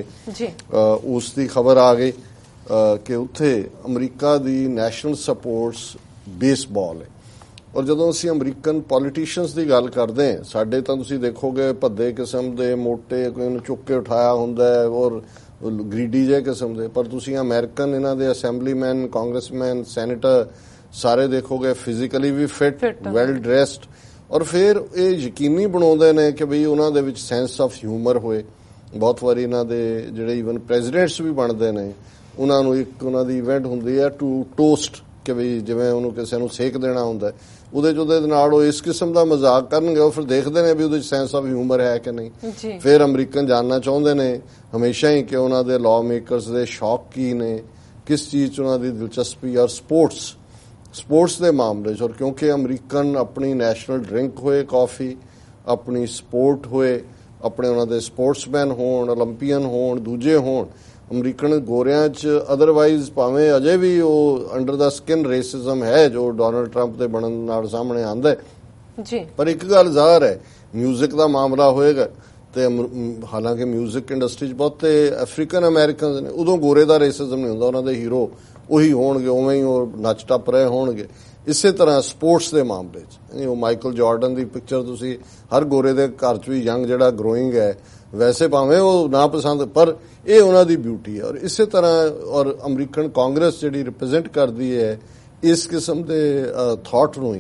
ਉਸ ਦੀ ਖਬਰ ਆ ਗਈ ਕਿ ਉੱਥੇ ਅਮਰੀਕਾ ਦੀ ਨੈਸ਼ਨਲ ਸਪੋਰਟਸ ਬੇਸਬਾਲ ਹੈ। ਔਰ ਜਦੋਂ ਅਸੀਂ ਅਮਰੀਕਨ ਪੋਲੀਟੀਸ਼ੀਅਨਸ ਦੀ ਗੱਲ ਕਰਦੇ ਹਾਂ, ਸਾਡੇ ਤਾਂ ਤੁਸੀਂ ਦੇਖੋਗੇ ਭੱਦੇ ਕਿਸਮ ਦੇ ਮੋਟੇ, ਕੋਈ ਨੂੰ ਚੁੱਕ ਕੇ ਉਠਾਇਆ ਹੁੰਦਾ ਹੈ ਔਰ ਗ੍ਰੀਡੀ ਜਿਹੇ ਕਿਸਮ ਦੇ, ਪਰ ਤੁਸੀਂ ਅਮਰੀਕਨ ਇਹਨਾਂ ਦੇ ਅਸੈਂਬਲੀਮੈਨ, ਕਾਂਗਰਸਮੈਨ, ਸੈਨੇਟਰ ਸਾਰੇ ਦੇਖੋਗੇ ਫਿਜ਼ੀਕਲੀ ਵੀ ਫਿਟ, ਵੈਲ ਡਰੈਸਡ, ਔਰ ਫਿਰ ਇਹ ਯਕੀਨੀ ਬਣਾਉਂਦੇ ਨੇ ਕਿ ਬਈ ਉਹਨਾਂ ਦੇ ਵਿੱਚ ਸੈਂਸ ਆਫ ਹਿਊਮਰ ਹੋਏ। ਬਹੁਤ ਵਾਰੀ ਇਹਨਾਂ ਦੇ ਜਿਹੜੇ ਈਵਨ ਪ੍ਰੈਜ਼ੀਡੈਂਟਸ ਵੀ ਬਣਦੇ ਨੇ ਉਹਨਾਂ ਨੂੰ ਇੱਕ ਉਹਨਾਂ ਦੀ ਇਵੈਂਟ ਹੁੰਦੀ ਹੈ ਟੂ ਟੋਸਟ ਕਿ ਬਈ ਜਿਵੇਂ ਉਹਨੂੰ ਕਿਸੇ ਨੂੰ ਸੇਕ ਦੇਣਾ ਹੁੰਦਾ, ਉਹਦੇ 'ਚ ਉਹਦੇ ਨਾਲ ਉਹ ਇਸ ਕਿਸਮ ਦਾ ਮਜ਼ਾਕ ਕਰਨਗੇ, ਉਹ ਫਿਰ ਦੇਖਦੇ ਨੇ ਵੀ ਉਹਦੇ 'ਚ ਸੈਂਸ ਆਫ ਹਿਊਮਰ ਹੈ ਕਿ ਨਹੀਂ। ਫਿਰ ਅਮਰੀਕਨ ਜਾਣਨਾ ਚਾਹੁੰਦੇ ਨੇ ਹਮੇਸ਼ਾ ਹੀ ਕਿ ਉਹਨਾਂ ਦੇ ਲਾਅ ਮੇਕਰਸ ਦੇ ਸ਼ੌਕ ਕੀ ਨੇ, ਕਿਸ ਚੀਜ਼ 'ਚ ਉਹਨਾਂ ਦੀ ਦਿਲਚਸਪੀ, ਔਰ ਸਪੋਰਟਸ ਦੇ ਮਾਮਲੇ 'ਚ। ਔਰ ਕਿਉਂਕਿ ਅਮਰੀਕਨ ਆਪਣੀ ਨੈਸ਼ਨਲ ਡਰਿੰਕ ਹੋਏ ਕਾਫੀ, ਆਪਣੀ ਸਪੋਰਟ ਹੋਏ, ਆਪਣੇ ਉਹਨਾਂ ਦੇ ਸਪੋਰਟਸਮੈਨ ਹੋਣ, ਓਲੰਪੀਅਨ ਹੋਣ, ਦੂਜੇ ਹੋਣ, ਅਮਰੀਕਨ ਗੋਰਿਆਂ 'ਚ ਅਦਰਵਾਈਜ਼ ਭਾਵੇਂ ਅਜੇ ਵੀ ਉਹ ਅੰਡਰ ਦਾ ਸਕਿਨ ਰੇਸਿਜ਼ਮ ਹੈ ਜੋ ਡੋਨਲਡ ਟਰੰਪ ਦੇ ਬਣਨ ਨਾਲ ਸਾਹਮਣੇ ਆਉਂਦਾ ਹੈ। ਪਰ ਇੱਕ ਗੱਲ ਜ਼ਾਹਰ ਹੈ, ਮਿਊਜ਼ਿਕ ਦਾ ਮਾਮਲਾ ਹੋਏਗਾ ਤੇ ਹਾਲਾਂਕਿ ਮਿਊਜ਼ਿਕ ਇੰਡਸਟਰੀ 'ਚ ਬਹੁਤੇ ਅਫਰੀਕਨ ਅਮਰੀਕਨਸ ਨੇ, ਉਦੋਂ ਗੋਰੇ ਦਾ ਰੇਸਿਜ਼ਮ ਨਹੀਂ ਹੁੰਦਾ, ਉਹਨਾਂ ਦੇ ਹੀਰੋ ਉਹੀ ਹੋਣਗੇ, ਉਵੇਂ ਹੀ ਉਹ ਨੱਚ ਟੱਪ ਰਹੇ ਹੋਣਗੇ। ਇਸੇ ਤਰ੍ਹਾਂ ਸਪੋਰਟਸ ਦੇ ਮਾਮਲੇ 'ਚ ਉਹ ਮਾਈਕਲ ਜਾਰਡਨ ਦੀ ਪਿਕਚਰ ਤੁਸੀਂ ਹਰ ਗੋਰੇ ਦੇ ਘਰ 'ਚ ਵੀ ਯੰਗ ਜਿਹੜਾ ਗਰੋਇੰਗ ਹੈ, ਵੈਸੇ ਭਾਵੇਂ ਉਹ ਨਾ ਪਸੰਦ, ਪਰ ਇਹ ਉਹਨਾਂ ਦੀ ਬਿਊਟੀ ਹੈ। ਔਰ ਇਸੇ ਤਰ੍ਹਾਂ ਔਰ ਅਮਰੀਕਨ ਕਾਂਗਰਸ ਜਿਹੜੀ ਰਿਪਰੈਜ਼ੈਂਟ ਕਰਦੀ ਹੈ ਇਸ ਕਿਸਮ ਦੇ ਥਾਟ ਨੂੰ ਹੀ।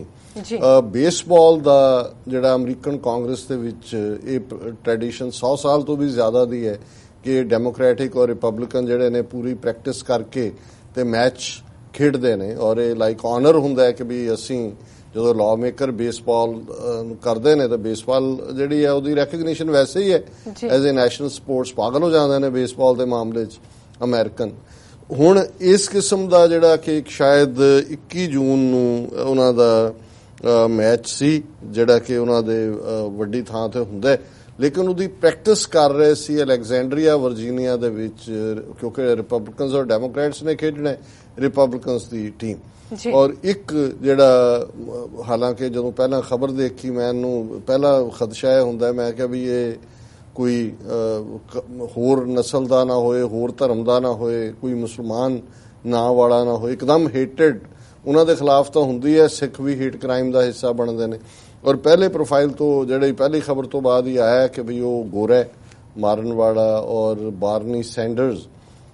ਬੇਸਬਾਲ ਦਾ ਜਿਹੜਾ ਅਮਰੀਕਨ ਕਾਂਗਰਸ ਦੇ ਵਿੱਚ ਇਹ ਟ੍ਰੈਡੀਸ਼ਨ 100 ਸਾਲ ਤੋਂ ਵੀ ਜ਼ਿਆਦਾ ਦੀ ਹੈ ਕਿ ਡੈਮੋਕ੍ਰੈਟਿਕ ਔਰ ਰਿਪਬਲਿਕਨ ਜਿਹੜੇ ਨੇ ਪੂਰੀ ਪ੍ਰੈਕਟਿਸ ਕਰਕੇ ਤੇ ਮੈਚ ਖੇਡਦੇ ਨੇ। ਔਰ ਇਹ ਲਾਈਕ ਆਨਰ ਹੁੰਦਾ ਹੈ ਕਿ ਵੀ ਅਸੀਂ ਜਦੋਂ ਲਾਅ ਮੇਕਰ ਬੇਸਬਾਲ ਕਰਦੇ ਨੇ ਤਾਂ ਬੇਸਬਾਲ ਜਿਹੜੀ ਹੈ ਉਹਦੀ ਰੈਕਗਨੀਸ਼ਨ ਵੈਸੇ ਹੀ ਹੈ ਐਜ਼ ਏ ਨੈਸ਼ਨਲ ਸਪੋਰਟਸ। ਪਾਗਲ ਹੋ ਜਾਂਦੇ ਨੇ ਬੇਸਬਾਲ ਦੇ ਮਾਮਲੇ 'ਚ ਅਮਰੀਕਨ। ਹੁਣ ਇਸ ਕਿਸਮ ਦਾ ਜਿਹੜਾ ਕਿ ਸ਼ਾਇਦ 21 ਜੂਨ ਨੂੰ ਉਹਨਾਂ ਦਾ ਮੈਚ ਸੀ ਜਿਹੜਾ ਕਿ ਉਹਨਾਂ ਦੇ ਵੱਡੀ ਥਾਂ ਤੇ ਹੁੰਦਾ, ਲੇਕਿਨ ਉਹਦੀ ਪ੍ਰੈਕਟਿਸ ਕਰ ਰਹੇ ਸੀ ਅਲੈਗਜ਼ੈਂਡਰੀਆ ਵਰਜੀਨੀਆ ਦੇ ਵਿੱਚ, ਕਿਉਂਕਿ ਰਿਪਬਲਿਕਨਸ ਔਰ ਡੈਮੋਕ੍ਰੈਟਸ ਨੇ ਖੇਡਣਾ, ਰਿਪਬਲਿਕਨਸ ਦੀ ਟੀਮ। ਔਰ ਇੱਕ ਜਿਹੜਾ ਹਾਲਾਂਕਿ ਜਦੋਂ ਪਹਿਲਾਂ ਖਬਰ ਦੇਖੀ ਮੈਨੂੰ ਪਹਿਲਾ ਖਦਸ਼ਾ ਇਹ ਹੁੰਦਾ, ਮੈਂ ਕਿਹਾ ਵੀ ਇਹ ਕੋਈ ਹੋਰ ਨਸਲ ਦਾ ਨਾ ਹੋਏ, ਹੋਰ ਧਰਮ ਦਾ ਨਾ ਹੋਏ, ਕੋਈ ਮੁਸਲਮਾਨ ਨਾਂ ਵਾਲਾ ਨਾ ਹੋਏ, ਇੱਕਦਮ ਹੇਟਡ ਉਹਨਾਂ ਦੇ ਖਿਲਾਫ ਤਾਂ ਹੁੰਦੀ ਹੈ, ਸਿੱਖ ਵੀ ਹੇਟ ਕ੍ਰਾਈਮ ਦਾ ਹਿੱਸਾ ਬਣਦੇ ਨੇ। ਔਰ ਪਹਿਲੇ ਪ੍ਰੋਫਾਈਲ ਤੋਂ ਜਿਹੜੀ ਪਹਿਲੀ ਖਬਰ ਤੋਂ ਬਾਅਦ ਹੀ ਆਇਆ ਕਿ ਵੀ ਉਹ ਗੋਰਾ ਮਾਰਨ ਵਾਲਾ ਔਰ ਬਾਰਨੀ ਸੈਂਡਰਸ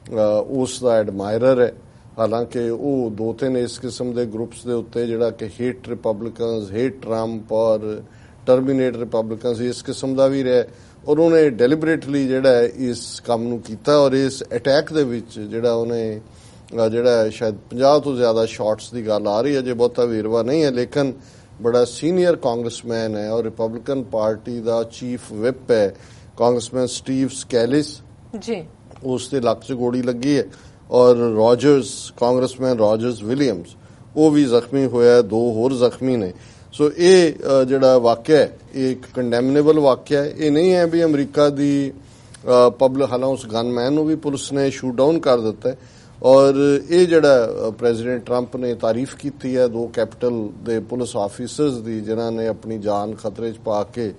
ਉਸ ਦਾ ਐਡਮਾਇਰਰ ਹੈ। ਹਾਲਾਂਕਿ ਉਹ 2-3 ਇਸ ਕਿਸਮ ਦੇ ਗਰੁੱਪਸ ਦੇ ਉੱਤੇ ਜਿਹੜਾ ਕਿ ਹੇਟ ਰਿਪਬਲਿਕਨਸ, ਹੇਟ ਟਰੰਪ ਔਰ ਟਰਮੀਨੇਟ ਰਿਪਬਲਿਕਨਸ ਇਸ ਕਿਸਮ ਦਾ ਵੀ ਰਿਹਾ। ਔਰ ਉਹਨੇ ਡੈਲੀਬਰੇਟਲੀ ਜਿਹੜਾ ਇਸ ਕੰਮ ਨੂੰ ਕੀਤਾ ਔਰ ਇਸ ਅਟੈਕ ਦੇ ਵਿੱਚ ਜਿਹੜਾ ਉਹਨੇ ਜਿਹੜਾ ਸ਼ਾਇਦ 50 ਤੋਂ ਜ਼ਿਆਦਾ ਸ਼ਾਟਸ ਦੀ ਗੱਲ ਆ ਰਹੀ ਹੈ, ਜੇ ਬਹੁਤਾ ਵੇਰਵਾ ਨਹੀਂ ਹੈ, ਲੇਕਿਨ ਬੜਾ ਸੀਨੀਅਰ ਕਾਂਗਰਸਮੈਨ ਹੈ ਔਰ ਰਿਪਬਲਿਕਨ ਪਾਰਟੀ ਦਾ ਚੀਫ ਵਿਪ ਹੈ ਕਾਂਗਰਸਮੈਨ ਸਟੀਵ ਸਕੈਲਿਸ ਜੀ, ਉਸ ਦੇ ਲੱਕ 'ਚ ਗੋਲੀ ਲੱਗੀ ਹੈ। ਔਰ ਰੋਜਰਸ, ਕਾਂਗਰਸਮੈਨ ਰੋਜਰਸ ਵਿਲੀਅਮਸ, ਉਹ ਵੀ ਜ਼ਖਮੀ ਹੋਇਆ, 2 ਹੋਰ ਜ਼ਖਮੀ ਨੇ। ਸੋ ਇਹ ਜਿਹੜਾ ਵਾਕਿਆ ਹੈ ਇਹ ਇੱਕ ਕੰਡੈਮਨੇਬਲ ਵਾਕਿਆ ਹੈ। ਇਹ ਨਹੀਂ ਹੈ ਵੀ ਅਮਰੀਕਾ ਦੀ ਪਬਲਿਕ, ਹਾਲਾਂਕਿ ਉਸ ਗਨਮੈਨ ਨੂੰ ਵੀ ਪੁਲਿਸ ਨੇ ਸ਼ੂਟ ਡਾਊਨ ਕਰ ਦਿੱਤਾ ਹੈ। ਔਰ ਇਹ ਜਿਹੜਾ ਪ੍ਰੈਜ਼ੀਡੈਂਟ ਟਰੰਪ ਨੇ ਤਾਰੀਫ ਕੀਤੀ ਹੈ 2 ਕੈਪੀਟਲ ਦੇ ਪੁਲਿਸ ਆਫੀਸਰਸ ਦੀ ਜਿਨ੍ਹਾਂ ਨੇ ਆਪਣੀ ਜਾਨ ਖਤਰੇ 'ਚ ਪਾ ਕੇ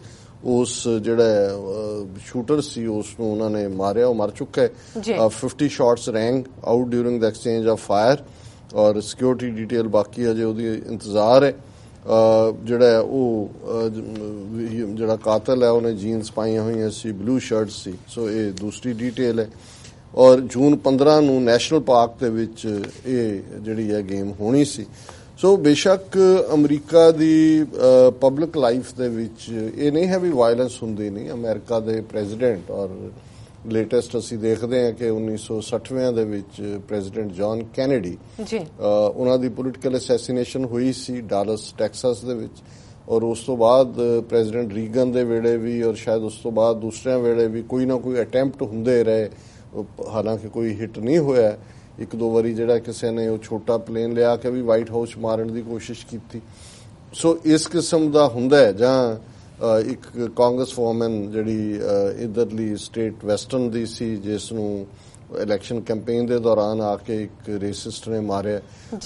ਉਸ ਜਿਹੜਾ ਸ਼ੂਟਰ ਸੀ ਉਸ ਨੂੰ ਉਹਨਾਂ ਨੇ ਮਾਰਿਆ, ਉਹ ਮਰ ਚੁੱਕਾ ਹੈ। 50 shots rang out during the exchange of fire, ਔਰ ਸਿਕਿਉਰਿਟੀ ਡਿਟੇਲ ਬਾਕੀ ਅਜੇ ਉਹਦੀ ਇੰਤਜ਼ਾਰ ਹੈ। ਜਿਹੜਾ ਉਹ ਜਿਹੜਾ ਕਾਤਲ ਹੈ ਉਹਨੇ ਜੀਨਸ ਪਾਈਆਂ ਹੋਈਆਂ ਸੀ, ਬਲੂ ਸ਼ਰਟ ਸੀ। ਸੋ ਇਹ ਦੂਸਰੀ ਡਿਟੇਲ ਹੈ। ਔਰ ਜੂਨ 15 ਨੂੰ ਨੈਸ਼ਨਲ ਪਾਰਕ ਦੇ ਵਿੱਚ ਇਹ ਜਿਹੜੀ ਹੈ ਗੇਮ ਹੋਣੀ ਸੀ। ਸੋ ਬੇਸ਼ੱਕ ਅਮਰੀਕਾ ਦੀ ਪਬਲਿਕ ਲਾਈਫ ਦੇ ਵਿੱਚ ਇਹ ਨਹੀਂ ਹੈ ਵੀ ਵਾਇਲੈਂਸ ਹੁੰਦੀ ਨਹੀਂ। ਅਮਰੀਕਾ ਦੇ ਪ੍ਰੈਜ਼ੀਡੈਂਟ, ਔਰ ਲੇਟੈਸਟ ਅਸੀਂ ਦੇਖਦੇ ਹਾਂ ਕਿ 1960ਵਿਆਂ ਦੇ ਵਿੱਚ ਪ੍ਰੈਜ਼ੀਡੈਂਟ ਜੌਨ ਕੈਨੇਡੀ ਉਹਨਾਂ ਦੀ ਪੋਲੀਟੀਕਲ ਅਸੈਸੀਨੇਸ਼ਨ ਹੋਈ ਸੀ ਡਾਲਸ ਟੈਕਸਾਸ ਦੇ ਵਿੱਚ, ਔਰ ਉਸ ਤੋਂ ਬਾਅਦ ਪ੍ਰੈਜ਼ੀਡੈਂਟ ਰੀਗਨ ਦੇ ਵੇਲੇ ਵੀ, ਔਰ ਸ਼ਾਇਦ ਉਸ ਤੋਂ ਬਾਅਦ ਦੂਸਰਿਆਂ ਵੇਲੇ ਵੀ ਕੋਈ ਨਾ ਕੋਈ ਅਟੈਂਪਟ ਹੁੰਦੇ ਰਹੇ, ਹਾਲਾਂਕਿ ਕੋਈ ਹਿੱਟ ਨਹੀਂ ਹੋਇਆ। ਇੱਕ ਦੋ ਵਾਰੀ ਜਿਹੜਾ ਕਿਸੇ ਨੇ ਉਹ ਛੋਟਾ ਪਲੇਨ ਲਿਆ ਕੇ ਵੀ ਵਾਈਟ ਹਾਊਸ ਮਾਰਨ ਦੀ ਕੋਸ਼ਿਸ਼ ਕੀਤੀ। ਸੋ ਇਸ ਕਿਸਮ ਦਾ ਹੁੰਦਾ ਹੈ। ਜਾਂ ਇੱਕ ਕਾਂਗਰਸ ਵੂਮਨ ਜਿਹੜੀ ਇਧਰਲੀ ਸਟੇਟ ਵੈਸਟਰਨ ਦੀ ਸੀ, ਜਿਸ ਨੂੰ ਇਲੈਕਸ਼ਨ ਕੈਂਪੇਨ ਦੇ ਦੌਰਾਨ ਆ ਕੇ ਇੱਕ ਰੇਸਿਸਟ ਨੇ ਮਾਰਿਆ,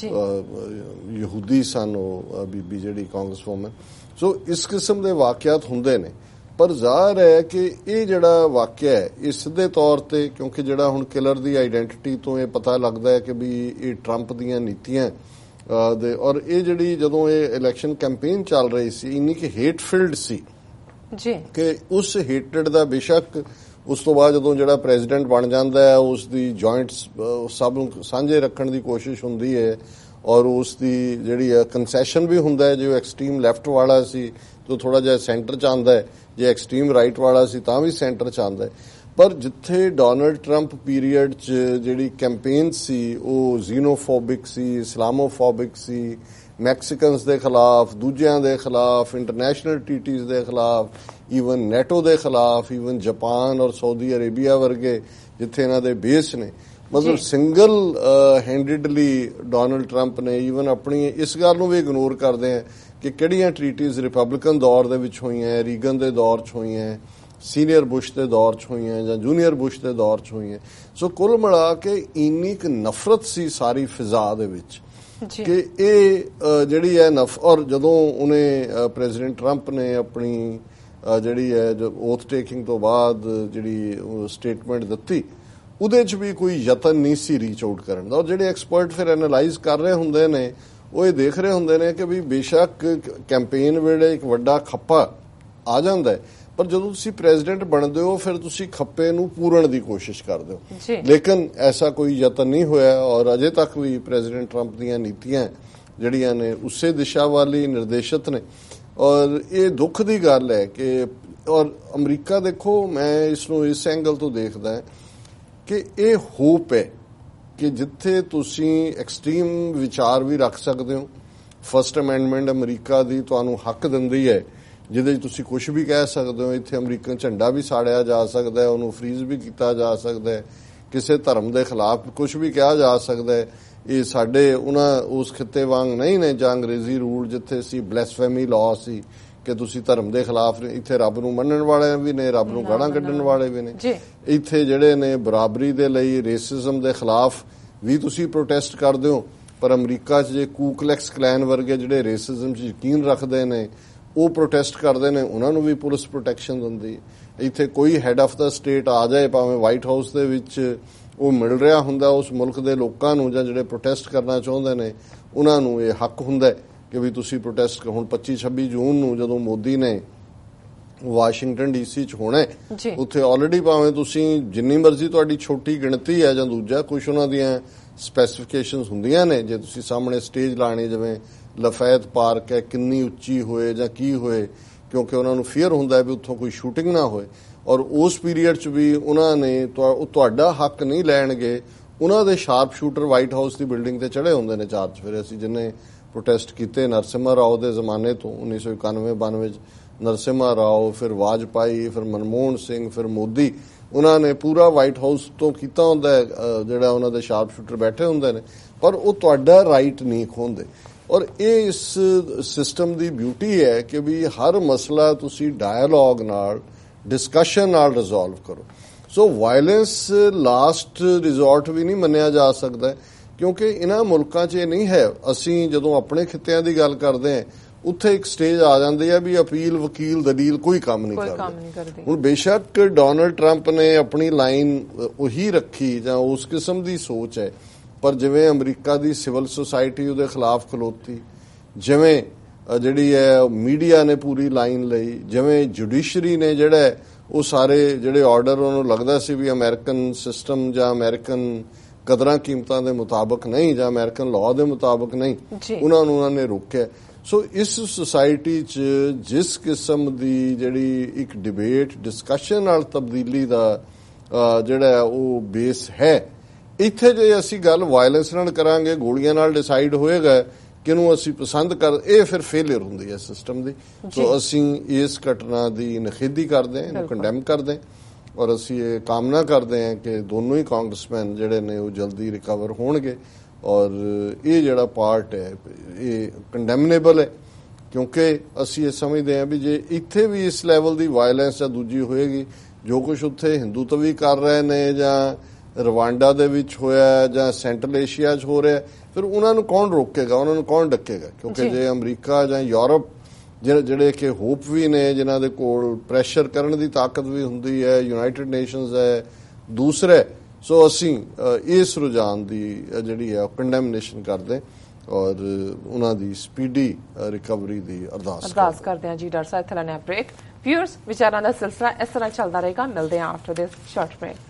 ਯਹੂਦੀ ਸਨ ਉਹ ਬੀਬੀ ਜਿਹੜੀ ਕਾਂਗਰਸ ਵੂਮਨ। ਸੋ ਇਸ ਕਿਸਮ ਦੇ ਵਾਕਿਆਤ ਹੁੰਦੇ ਨੇ। ਪਰ ਜ਼ਾਹਰ ਹੈ ਕਿ ਇਹ ਜਿਹੜਾ ਵਾਕਿਆ ਹੈ ਇਹ ਸਿੱਧੇ ਤੌਰ ਤੇ, ਕਿਉਂਕਿ ਜਿਹੜਾ ਹੁਣ ਕਿਲਰ ਦੀ ਆਈਡੈਂਟੀਟੀ ਤੋਂ ਇਹ ਪਤਾ ਲੱਗਦਾ ਹੈ ਕਿ ਵੀ ਇਹ ਟਰੰਪ ਦੀਆਂ ਨੀਤੀਆਂ ਦੇ, ਔਰ ਇਹ ਜਿਹੜੀ ਜਦੋਂ ਇਹ ਇਲੈਕਸ਼ਨ ਕੈਂਪੇਨ ਚੱਲ ਰਹੀ ਸੀ ਇੰਨੀ ਕਿ ਹੇਟ ਫਿਲਡ ਸੀ ਜੀ, ਕਿ ਉਸ ਹੇਟਡ ਦਾ ਬੇਸ਼ੱਕ ਉਸ ਤੋਂ ਬਾਅਦ ਜਦੋਂ ਜਿਹੜਾ ਪ੍ਰੈਜ਼ੀਡੈਂਟ ਬਣ ਜਾਂਦਾ ਹੈ ਉਸ ਦੀ ਜੁਆਇੰਟਸ ਸਭ ਨੂੰ ਸਾਂਝੇ ਰੱਖਣ ਦੀ ਕੋਸ਼ਿਸ਼ ਹੁੰਦੀ ਹੈ, ਔਰ ਉਸ ਦੀ ਜਿਹੜੀ ਕੰਸੈਸ਼ਨ ਵੀ ਹੁੰਦਾ ਹੈ। ਜੋ ਐਕਸਟ੍ਰੀਮ ਲੈਫਟ ਵਾਲਾ ਸੀ ਤਾਂ ਥੋੜਾ ਜਿਹਾ ਸੈਂਟਰ ਚ ਆਉਂਦਾ ਹੈ, ਜੇ ਐਕਸਟ੍ਰੀਮ ਰਾਈਟ ਵਾਲਾ ਸੀ ਤਾਂ ਵੀ ਸੈਂਟਰ ਚ ਆਉਂਦਾ ਹੈ। ਪਰ ਜਿੱਥੇ ਡੋਨਲਡ ਟਰੰਪ ਪੀਰੀਅਡ 'ਚ ਜਿਹੜੀ ਕੈਂਪੇਨ ਸੀ ਉਹ ਜ਼ੀਨੋਫੋਬਿਕ ਸੀ, ਇਸਲਾਮੋਫੋਬਿਕ ਸੀ, ਮੈਕਸੀਕਨਸ ਦੇ ਖਿਲਾਫ, ਦੂਜਿਆਂ ਦੇ ਖਿਲਾਫ, ਇੰਟਰਨੈਸ਼ਨਲ ਟ੍ਰੀਟੀਜ਼ ਦੇ ਖਿਲਾਫ, ਈਵਨ ਨੈਟੋ ਦੇ ਖਿਲਾਫ, ਈਵਨ ਜਾਪਾਨ ਔਰ ਸਾਊਦੀ ਅਰੇਬੀਆ ਵਰਗੇ ਜਿੱਥੇ ਇਹਨਾਂ ਦੇ ਬੇਸ ਨੇ, ਮਤਲਬ ਸਿੰਗਲ ਹੈਂਡਡਲੀ ਡੋਨਲਡ ਟਰੰਪ ਨੇ ਈਵਨ ਆਪਣੀ ਇਸ ਗੱਲ ਨੂੰ ਵੀ ਇਗਨੋਰ ਕਰਦੇ ਆ ਕਿ ਕਿਹੜੀਆਂ ਟ੍ਰੀਟੀਜ਼ ਰਿਪਬਲਿਕਨ ਦੌਰ ਦੇ ਵਿੱਚ ਹੋਈਆਂ, ਰੀਗਨ ਦੇ ਦੌਰ 'ਚ ਹੋਈਆਂ, ਸੀਨੀਅਰ ਬੁਸ਼ ਦੇ ਦੌਰ 'ਚ ਹੋਈਆਂ ਜਾਂ ਜੂਨੀਅਰ ਬੁਸ਼ ਦੇ ਦੌਰ 'ਚ ਹੋਈਆਂ। ਸੋ ਕੁੱਲ ਮਿਲਾ ਕੇ ਇੰਨੀ ਕੁ ਨਫ਼ਰਤ ਸੀ ਸਾਰੀ ਫਿਜ਼ਾ ਦੇ ਵਿੱਚ ਕਿ ਇਹ ਜਿਹੜੀ ਹੈ ਔਰ ਜਦੋਂ ਉਹਨੇ ਪ੍ਰੈਜ਼ੀਡੈਂਟ ਟਰੰਪ ਨੇ ਆਪਣੀ ਜਿਹੜੀ ਹੈ ਓਥ ਟੇਕਿੰਗ ਤੋਂ ਬਾਅਦ ਜਿਹੜੀ ਸਟੇਟਮੈਂਟ ਦਿੱਤੀ, ਉਹਦੇ 'ਚ ਵੀ ਕੋਈ ਯਤਨ ਨਹੀਂ ਸੀ ਰੀਚ ਆਊਟ ਕਰਨ ਦਾ। ਔਰ ਜਿਹੜੇ ਐਕਸਪਰਟ ਫਿਰ ਐਨਾਲਾਈਜ਼ ਕਰ ਰਹੇ ਹੁੰਦੇ ਨੇ ਉਹ ਇਹ ਦੇਖ ਰਹੇ ਹੁੰਦੇ ਨੇ ਕਿ ਵੀ ਬੇਸ਼ੱਕ ਕੈਂਪੇਨ ਵੇਲੇ ਇੱਕ ਵੱਡਾ ਖੱਪਾ ਆ ਜਾਂਦਾ ਹੈ, ਪਰ ਜਦੋਂ ਤੁਸੀਂ ਪ੍ਰੈਜ਼ੀਡੈਂਟ ਬਣਦੇ ਹੋ ਫਿਰ ਤੁਸੀਂ ਖੱਪੇ ਨੂੰ ਪੂਰਨ ਦੀ ਕੋਸ਼ਿਸ਼ ਕਰਦੇ ਹੋ। ਲੇਕਿਨ ਐਸਾ ਕੋਈ ਯਤਨ ਨਹੀਂ ਹੋਇਆ, ਔਰ ਅਜੇ ਤੱਕ ਵੀ ਪ੍ਰੈਜ਼ੀਡੈਂਟ ਟਰੰਪ ਦੀਆਂ ਨੀਤੀਆਂ ਜਿਹੜੀਆਂ ਨੇ ਉਸੇ ਦਿਸ਼ਾ ਵਾਲੀ ਨਿਰਦੇਸ਼ਿਤ ਨੇ। ਔਰ ਇਹ ਦੁੱਖ ਦੀ ਗੱਲ ਹੈ ਕਿ ਔਰ ਅਮਰੀਕਾ ਦੇਖੋ, ਮੈਂ ਇਸ ਨੂੰ ਇਸ ਐਂਗਲ ਤੋਂ ਦੇਖਦਾ ਕਿ ਇਹ ਹੋਪ ਹੈ ਕਿ ਜਿੱਥੇ ਤੁਸੀਂ ਐਕਸਟ੍ਰੀਮ ਵਿਚਾਰ ਵੀ ਰੱਖ ਸਕਦੇ ਹੋ, ਫਸਟ ਅਮੈਂਡਮੈਂਟ ਅਮਰੀਕਾ ਦੀ ਤੁਹਾਨੂੰ ਹੱਕ ਦਿੰਦੀ ਹੈ ਜਿਹਦੇ 'ਚ ਤੁਸੀਂ ਕੁਝ ਵੀ ਕਹਿ ਸਕਦੇ ਹੋ। ਇੱਥੇ ਅਮਰੀਕਨ ਝੰਡਾ ਵੀ ਸਾੜਿਆ ਜਾ ਸਕਦਾ ਹੈ, ਉਹਨੂੰ ਫਰੀਜ਼ ਵੀ ਕੀਤਾ ਜਾ ਸਕਦਾ ਹੈ, ਕਿਸੇ ਧਰਮ ਦੇ ਖਿਲਾਫ ਕੁਝ ਵੀ ਕਿਹਾ ਜਾ ਸਕਦਾ ਹੈ। ਇਹ ਸਾਡੇ ਉਹਨਾਂ ਉਸ ਖਿੱਤੇ ਵਾਂਗ ਨਹੀਂ ਨੇ ਜਾਂ ਅੰਗਰੇਜ਼ੀ ਰੂਲ ਜਿੱਥੇ ਸੀ ਬਲੈਸਫੇਮੀ ਲਾਅ ਸੀ ਕਿ ਤੁਸੀਂ ਧਰਮ ਦੇ ਖਿਲਾਫ। ਇੱਥੇ ਰੱਬ ਨੂੰ ਮੰਨਣ ਵਾਲੇ ਵੀ ਨੇ, ਰੱਬ ਨੂੰ ਗਾਲਾਂ ਕੱਢਣ ਵਾਲੇ ਵੀ ਨੇ। ਇੱਥੇ ਜਿਹੜੇ ਨੇ ਬਰਾਬਰੀ ਦੇ ਲਈ, ਰੇਸਿਜ਼ਮ ਦੇ ਖਿਲਾਫ ਵੀ ਤੁਸੀਂ ਪ੍ਰੋਟੈਸਟ ਕਰਦੇ ਹੋ। ਪਰ ਅਮਰੀਕਾ 'ਚ ਜੇ ਕੂਕਲੈਕਸ ਕਲੈਨ ਵਰਗੇ ਜਿਹੜੇ ਰੇਸਿਜ਼ਮ 'ਚ ਯਕੀਨ ਰੱਖਦੇ ਨੇ ਉਹ ਪ੍ਰੋਟੈਸਟ ਕਰਦੇ ਨੇ, ਉਹਨਾਂ ਨੂੰ ਵੀ ਪੁਲਿਸ ਪ੍ਰੋਟੈਕਸ਼ਨ ਦਿੰਦੀ। ਇੱਥੇ ਕੋਈ ਹੈਡ ਆਫ ਦਾ ਸਟੇਟ ਆ ਜਾਏ, ਭਾਵੇਂ ਵਾਈਟ ਹਾਊਸ ਦੇ ਵਿੱਚ ਉਹ ਮਿਲ ਰਿਹਾ ਹੁੰਦਾ ਉਸ ਮੁਲਕ ਦੇ ਲੋਕਾਂ ਨੂੰ ਜਾਂ ਜਿਹੜੇ ਪ੍ਰੋਟੈਸਟ ਕਰਨਾ ਚਾਹੁੰਦੇ ਨੇ ਉਹਨਾਂ ਨੂੰ ਇਹ ਹੱਕ ਹੁੰਦਾ ਕਿ ਵੀ ਤੁਸੀਂ ਪ੍ਰੋਟੈਸਟ। ਹੁਣ 25-26 ਜੂਨ ਨੂੰ ਜਦੋਂ ਮੋਦੀ ਨੇ ਵਾਸ਼ਿੰਗਟਨ ਡੀਸੀ 'ਚ ਹੋਣਾ, ਉੱਥੇ ਆਲਰੇਡੀ ਭਾਵੇਂ ਤੁਸੀਂ ਜਿੰਨੀ ਮਰਜ਼ੀ ਤੁਹਾਡੀ ਛੋਟੀ ਗਿਣਤੀ ਹੈ ਜਾਂ ਦੂਜਾ ਕੁਝ ਉਹਨਾਂ ਦੀਆਂ ਸਪੈਸੀਫਿਕੇਸ਼ਨਸ ਹੁੰਦੀਆਂ ਨੇ, ਜੇ ਤੁਸੀਂ ਸਾਹਮਣੇ ਸਟੇਜ ਲਾਣੀ ਜਿਵੇਂ ਲਫੈਤ ਪਾਰਕ ਹੈ, ਕਿੰਨੀ ਉੱਚੀ ਹੋਏ ਜਾਂ ਕੀ ਹੋਏ, ਕਿਉਂਕਿ ਉਹਨਾਂ ਨੂੰ ਫੀਅਰ ਹੁੰਦਾ ਵੀ ਉੱਥੋਂ ਕੋਈ ਸ਼ੂਟਿੰਗ ਨਾ ਹੋਏ। ਔਰ ਉਸ ਪੀਰੀਅਡ 'ਚ ਵੀ ਉਹਨਾਂ ਨੇ ਤੁਹਾਡਾ ਹੱਕ ਨਹੀਂ ਲੈਣਗੇ। ਉਹਨਾਂ ਦੇ ਸ਼ਾਰਪ ਸ਼ੂਟਰ ਵਾਈਟ ਹਾਊਸ ਦੀ ਬਿਲਡਿੰਗ ਤੇ ਚੜੇ ਹੁੰਦੇ ਨੇ ਚਾਰ ਚਫੇਰੇ। ਅਸੀਂ ਜਿੰਨੇ ਪ੍ਰੋਟੈਸਟ ਕੀਤੇ ਨਰਸਿਮਹਾ ਰਾਓ ਦੇ ਜ਼ਮਾਨੇ ਤੋਂ 1991-92 'ਚ ਨਰਸਿਮਹਾ ਰਾਓ, ਫਿਰ ਵਾਜਪਾਈ, ਫਿਰ ਮਨਮੋਹਨ ਸਿੰਘ, ਫਿਰ ਮੋਦੀ, ਉਹਨਾਂ ਨੇ ਪੂਰਾ ਵਾਈਟ ਹਾਊਸ ਤੋਂ ਕੀਤਾ ਹੁੰਦਾ ਜਿਹੜਾ ਉਹਨਾਂ ਦੇ ਸ਼ਾਰਪ ਸ਼ੂਟਰ ਬੈਠੇ ਹੁੰਦੇ ਨੇ, ਪਰ ਉਹ ਤੁਹਾਡਾ ਰਾਈਟ ਨਹੀਂ ਖੋਹਦੇ। ਔਰ ਇਹ ਇਸ ਸਿਸਟਮ ਦੀ ਬਿਊਟੀ ਹੈ ਕਿ ਵੀ ਹਰ ਮਸਲਾ ਤੁਸੀਂ ਡਾਇalogue ਨਾਲ, ਡਿਸਕਸ਼ਨ ਨਾਲ ਰਿਜ਼ੋਲਵ ਕਰੋ। ਸੋ ਵਾਇਲੈਂਸ ਲਾਸਟ ਰਿਜ਼ੋਰਟ ਵੀ ਨਹੀਂ ਮੰਨਿਆ ਜਾ ਸਕਦਾ, ਕਿਉਂਕਿ ਇਹਨਾਂ ਮੁਲਕਾਂ 'ਚ ਇਹ ਨਹੀਂ ਹੈ। ਅਸੀਂ ਜਦੋਂ ਆਪਣੇ ਖਿੱਤਿਆਂ ਦੀ ਗੱਲ ਕਰਦੇ ਹਾਂ ਉੱਥੇ ਇੱਕ ਸਟੇਜ ਆ ਜਾਂਦੀ ਹੈ ਵੀ ਅਪੀਲ ਵਕੀਲ ਦਲੀਲ ਕੋਈ ਕੰਮ ਨਹੀਂ ਕਰਦੇ। ਹੁਣ ਬੇਸ਼ੱਕ ਡੋਨਲਡ ਟਰੰਪ ਨੇ ਆਪਣੀ ਲਾਈਨ ਉਹੀ ਰੱਖੀ ਜਾਂ ਉਸ ਕਿਸਮ ਦੀ ਸੋਚ ਹੈ, ਪਰ ਜਿਵੇਂ ਅਮਰੀਕਾ ਦੀ ਸਿਵਲ ਸੁਸਾਇਟੀ ਉਹਦੇ ਖਿਲਾਫ ਖਲੋਤੀ, ਜਿਵੇਂ ਜਿਹੜੀ ਹੈ ਮੀਡੀਆ ਨੇ ਪੂਰੀ ਲਾਈਨ ਲਈ, ਜਿਵੇਂ ਜੁਡੀਸ਼ਰੀ ਨੇ ਜਿਹੜਾ ਉਹ ਸਾਰੇ ਜਿਹੜੇ ਆਰਡਰ ਉਹਨੂੰ ਲੱਗਦਾ ਸੀ ਵੀ ਅਮਰੀਕਨ ਸਿਸਟਮ ਜਾਂ ਅਮਰੀਕਨ ਕਦਰਾਂ ਕੀਮਤਾਂ ਦੇ ਮੁਤਾਬਕ ਨਹੀਂ ਜਾਂ ਅਮਰੀਕਨ ਲਾਅ ਦੇ ਮੁਤਾਬਕ ਨਹੀਂ, ਉਹਨਾਂ ਨੇ ਰੋਕਿਆ। ਸੋ ਇਸ ਸੁਸਾਇਟੀ 'ਚ ਜਿਸ ਕਿਸਮ ਦੀ ਜਿਹੜੀ ਇੱਕ ਡਿਬੇਟ ਡਿਸਕਸ਼ਨ ਨਾਲ ਤਬਦੀਲੀ ਦਾ ਜਿਹੜਾ ਉਹ ਬੇਸ ਹੈ, ਇੱਥੇ ਜੇ ਅਸੀਂ ਗੱਲ ਵਾਇਲੈਂਸ ਨਾਲ ਕਰਾਂਗੇ, ਗੋਲੀਆਂ ਨਾਲ ਡਿਸਾਈਡ ਹੋਏਗਾ ਕਿਹਨੂੰ ਅਸੀਂ ਪਸੰਦ ਕਰ, ਇਹ ਫਿਰ ਫੇਲਿਅਰ ਹੁੰਦੀ ਹੈ ਸਿਸਟਮ ਦੀ। ਸੋ ਅਸੀਂ ਇਸ ਘਟਨਾ ਦੀ ਨਿਖੇਧੀ ਕਰਦੇ ਹਾਂ, ਇਹਨੂੰ ਕੰਡੈਮ ਕਰਦੇ ਹਾਂ, ਔਰ ਅਸੀਂ ਇਹ ਕਾਮਨਾ ਕਰਦੇ ਹਾਂ ਕਿ ਦੋਨੋਂ ਹੀ ਕਾਂਗਰਸਮੈਨ ਜਿਹੜੇ ਨੇ ਉਹ ਜਲਦੀ ਰਿਕਵਰ ਹੋਣਗੇ। ਔਰ ਇਹ ਜਿਹੜਾ ਪਾਰਟ ਹੈ ਇਹ ਕੰਡੈਮਨੇਬਲ ਹੈ, ਕਿਉਂਕਿ ਅਸੀਂ ਇਹ ਸਮਝਦੇ ਹਾਂ ਵੀ ਜੇ ਇੱਥੇ ਵੀ ਇਸ ਲੈਵਲ ਦੀ ਵਾਇਲੈਂਸ ਜਾਂ ਦੂਜੀ ਹੋਏਗੀ, ਜੋ ਕੁਝ ਉੱਥੇ ਹਿੰਦੂਤਵੀ ਕਰ ਰਹੇ ਨੇ ਜਾਂ ਰਵਾਂਡਾ ਦੇ ਵਿੱਚ ਹੋਇਆ ਜਾਂ ਸੈਂਟਰਲ ਏਸ਼ੀਆ 'ਚ ਹੋ ਰਿਹਾ, ਫਿਰ ਉਹਨਾਂ ਨੂੰ ਕੌਣ ਰੋਕੇਗਾ, ਉਹਨਾਂ ਨੂੰ ਕੌਣ ਡੱਕੇਗਾ? ਕਿਉਂਕਿ ਜੇ ਅਮਰੀਕਾ ਜਾਂ ਯੂਰਪ ਜਿਹੜੇ ਕਿ ਹੋਪ ਵੀ ਨੇ, ਜਿਨ੍ਹਾਂ ਦੇ ਕੋਲ ਪ੍ਰੈਸ਼ਰ ਕਰਨ ਦੀ ਤਾਕਤ ਵੀ ਹੁੰਦੀ ਹੈ, ਯੂਨਾਈਟਿਡ ਨੇਸ਼ਨਸ ਹੈ, ਦੂਸਰੇ, ਸੋ ਅਸੀਂ ਇਸ ਰੁਝਾਨ ਦੀ ਜਿਹੜੀ ਹੈ ਕੰਡੈਮਨੇਸ਼ਨ ਕਰਦੇ ਔਰ ਉਹਨਾਂ ਦੀ ਸਪੀਡੀ ਰਿਕਵਰੀ ਦੀ ਅਰਦਾਸ ਕਰਦੇ ਹਾਂ। ਜੀ ਡਾਕਟਰ ਸਾਹਿਬ, ਇੱਥੇ ਲੈਣਾ ਬ੍ਰੇਕ। ਵਿਊਅਰਸ, ਵਿਚਾਰਾਂ ਦਾ ਸਿਲਸਿਲਾ ਇਸ ਤਰ੍ਹਾਂ ਚੱਲਦਾ ਰਹੇਗਾ। ਮਿਲਦੇ ਹਾਂ ਆਫਟਰ ਦਿਸ ਸ਼ਾਰਟ ਬ੍ਰੇਕ।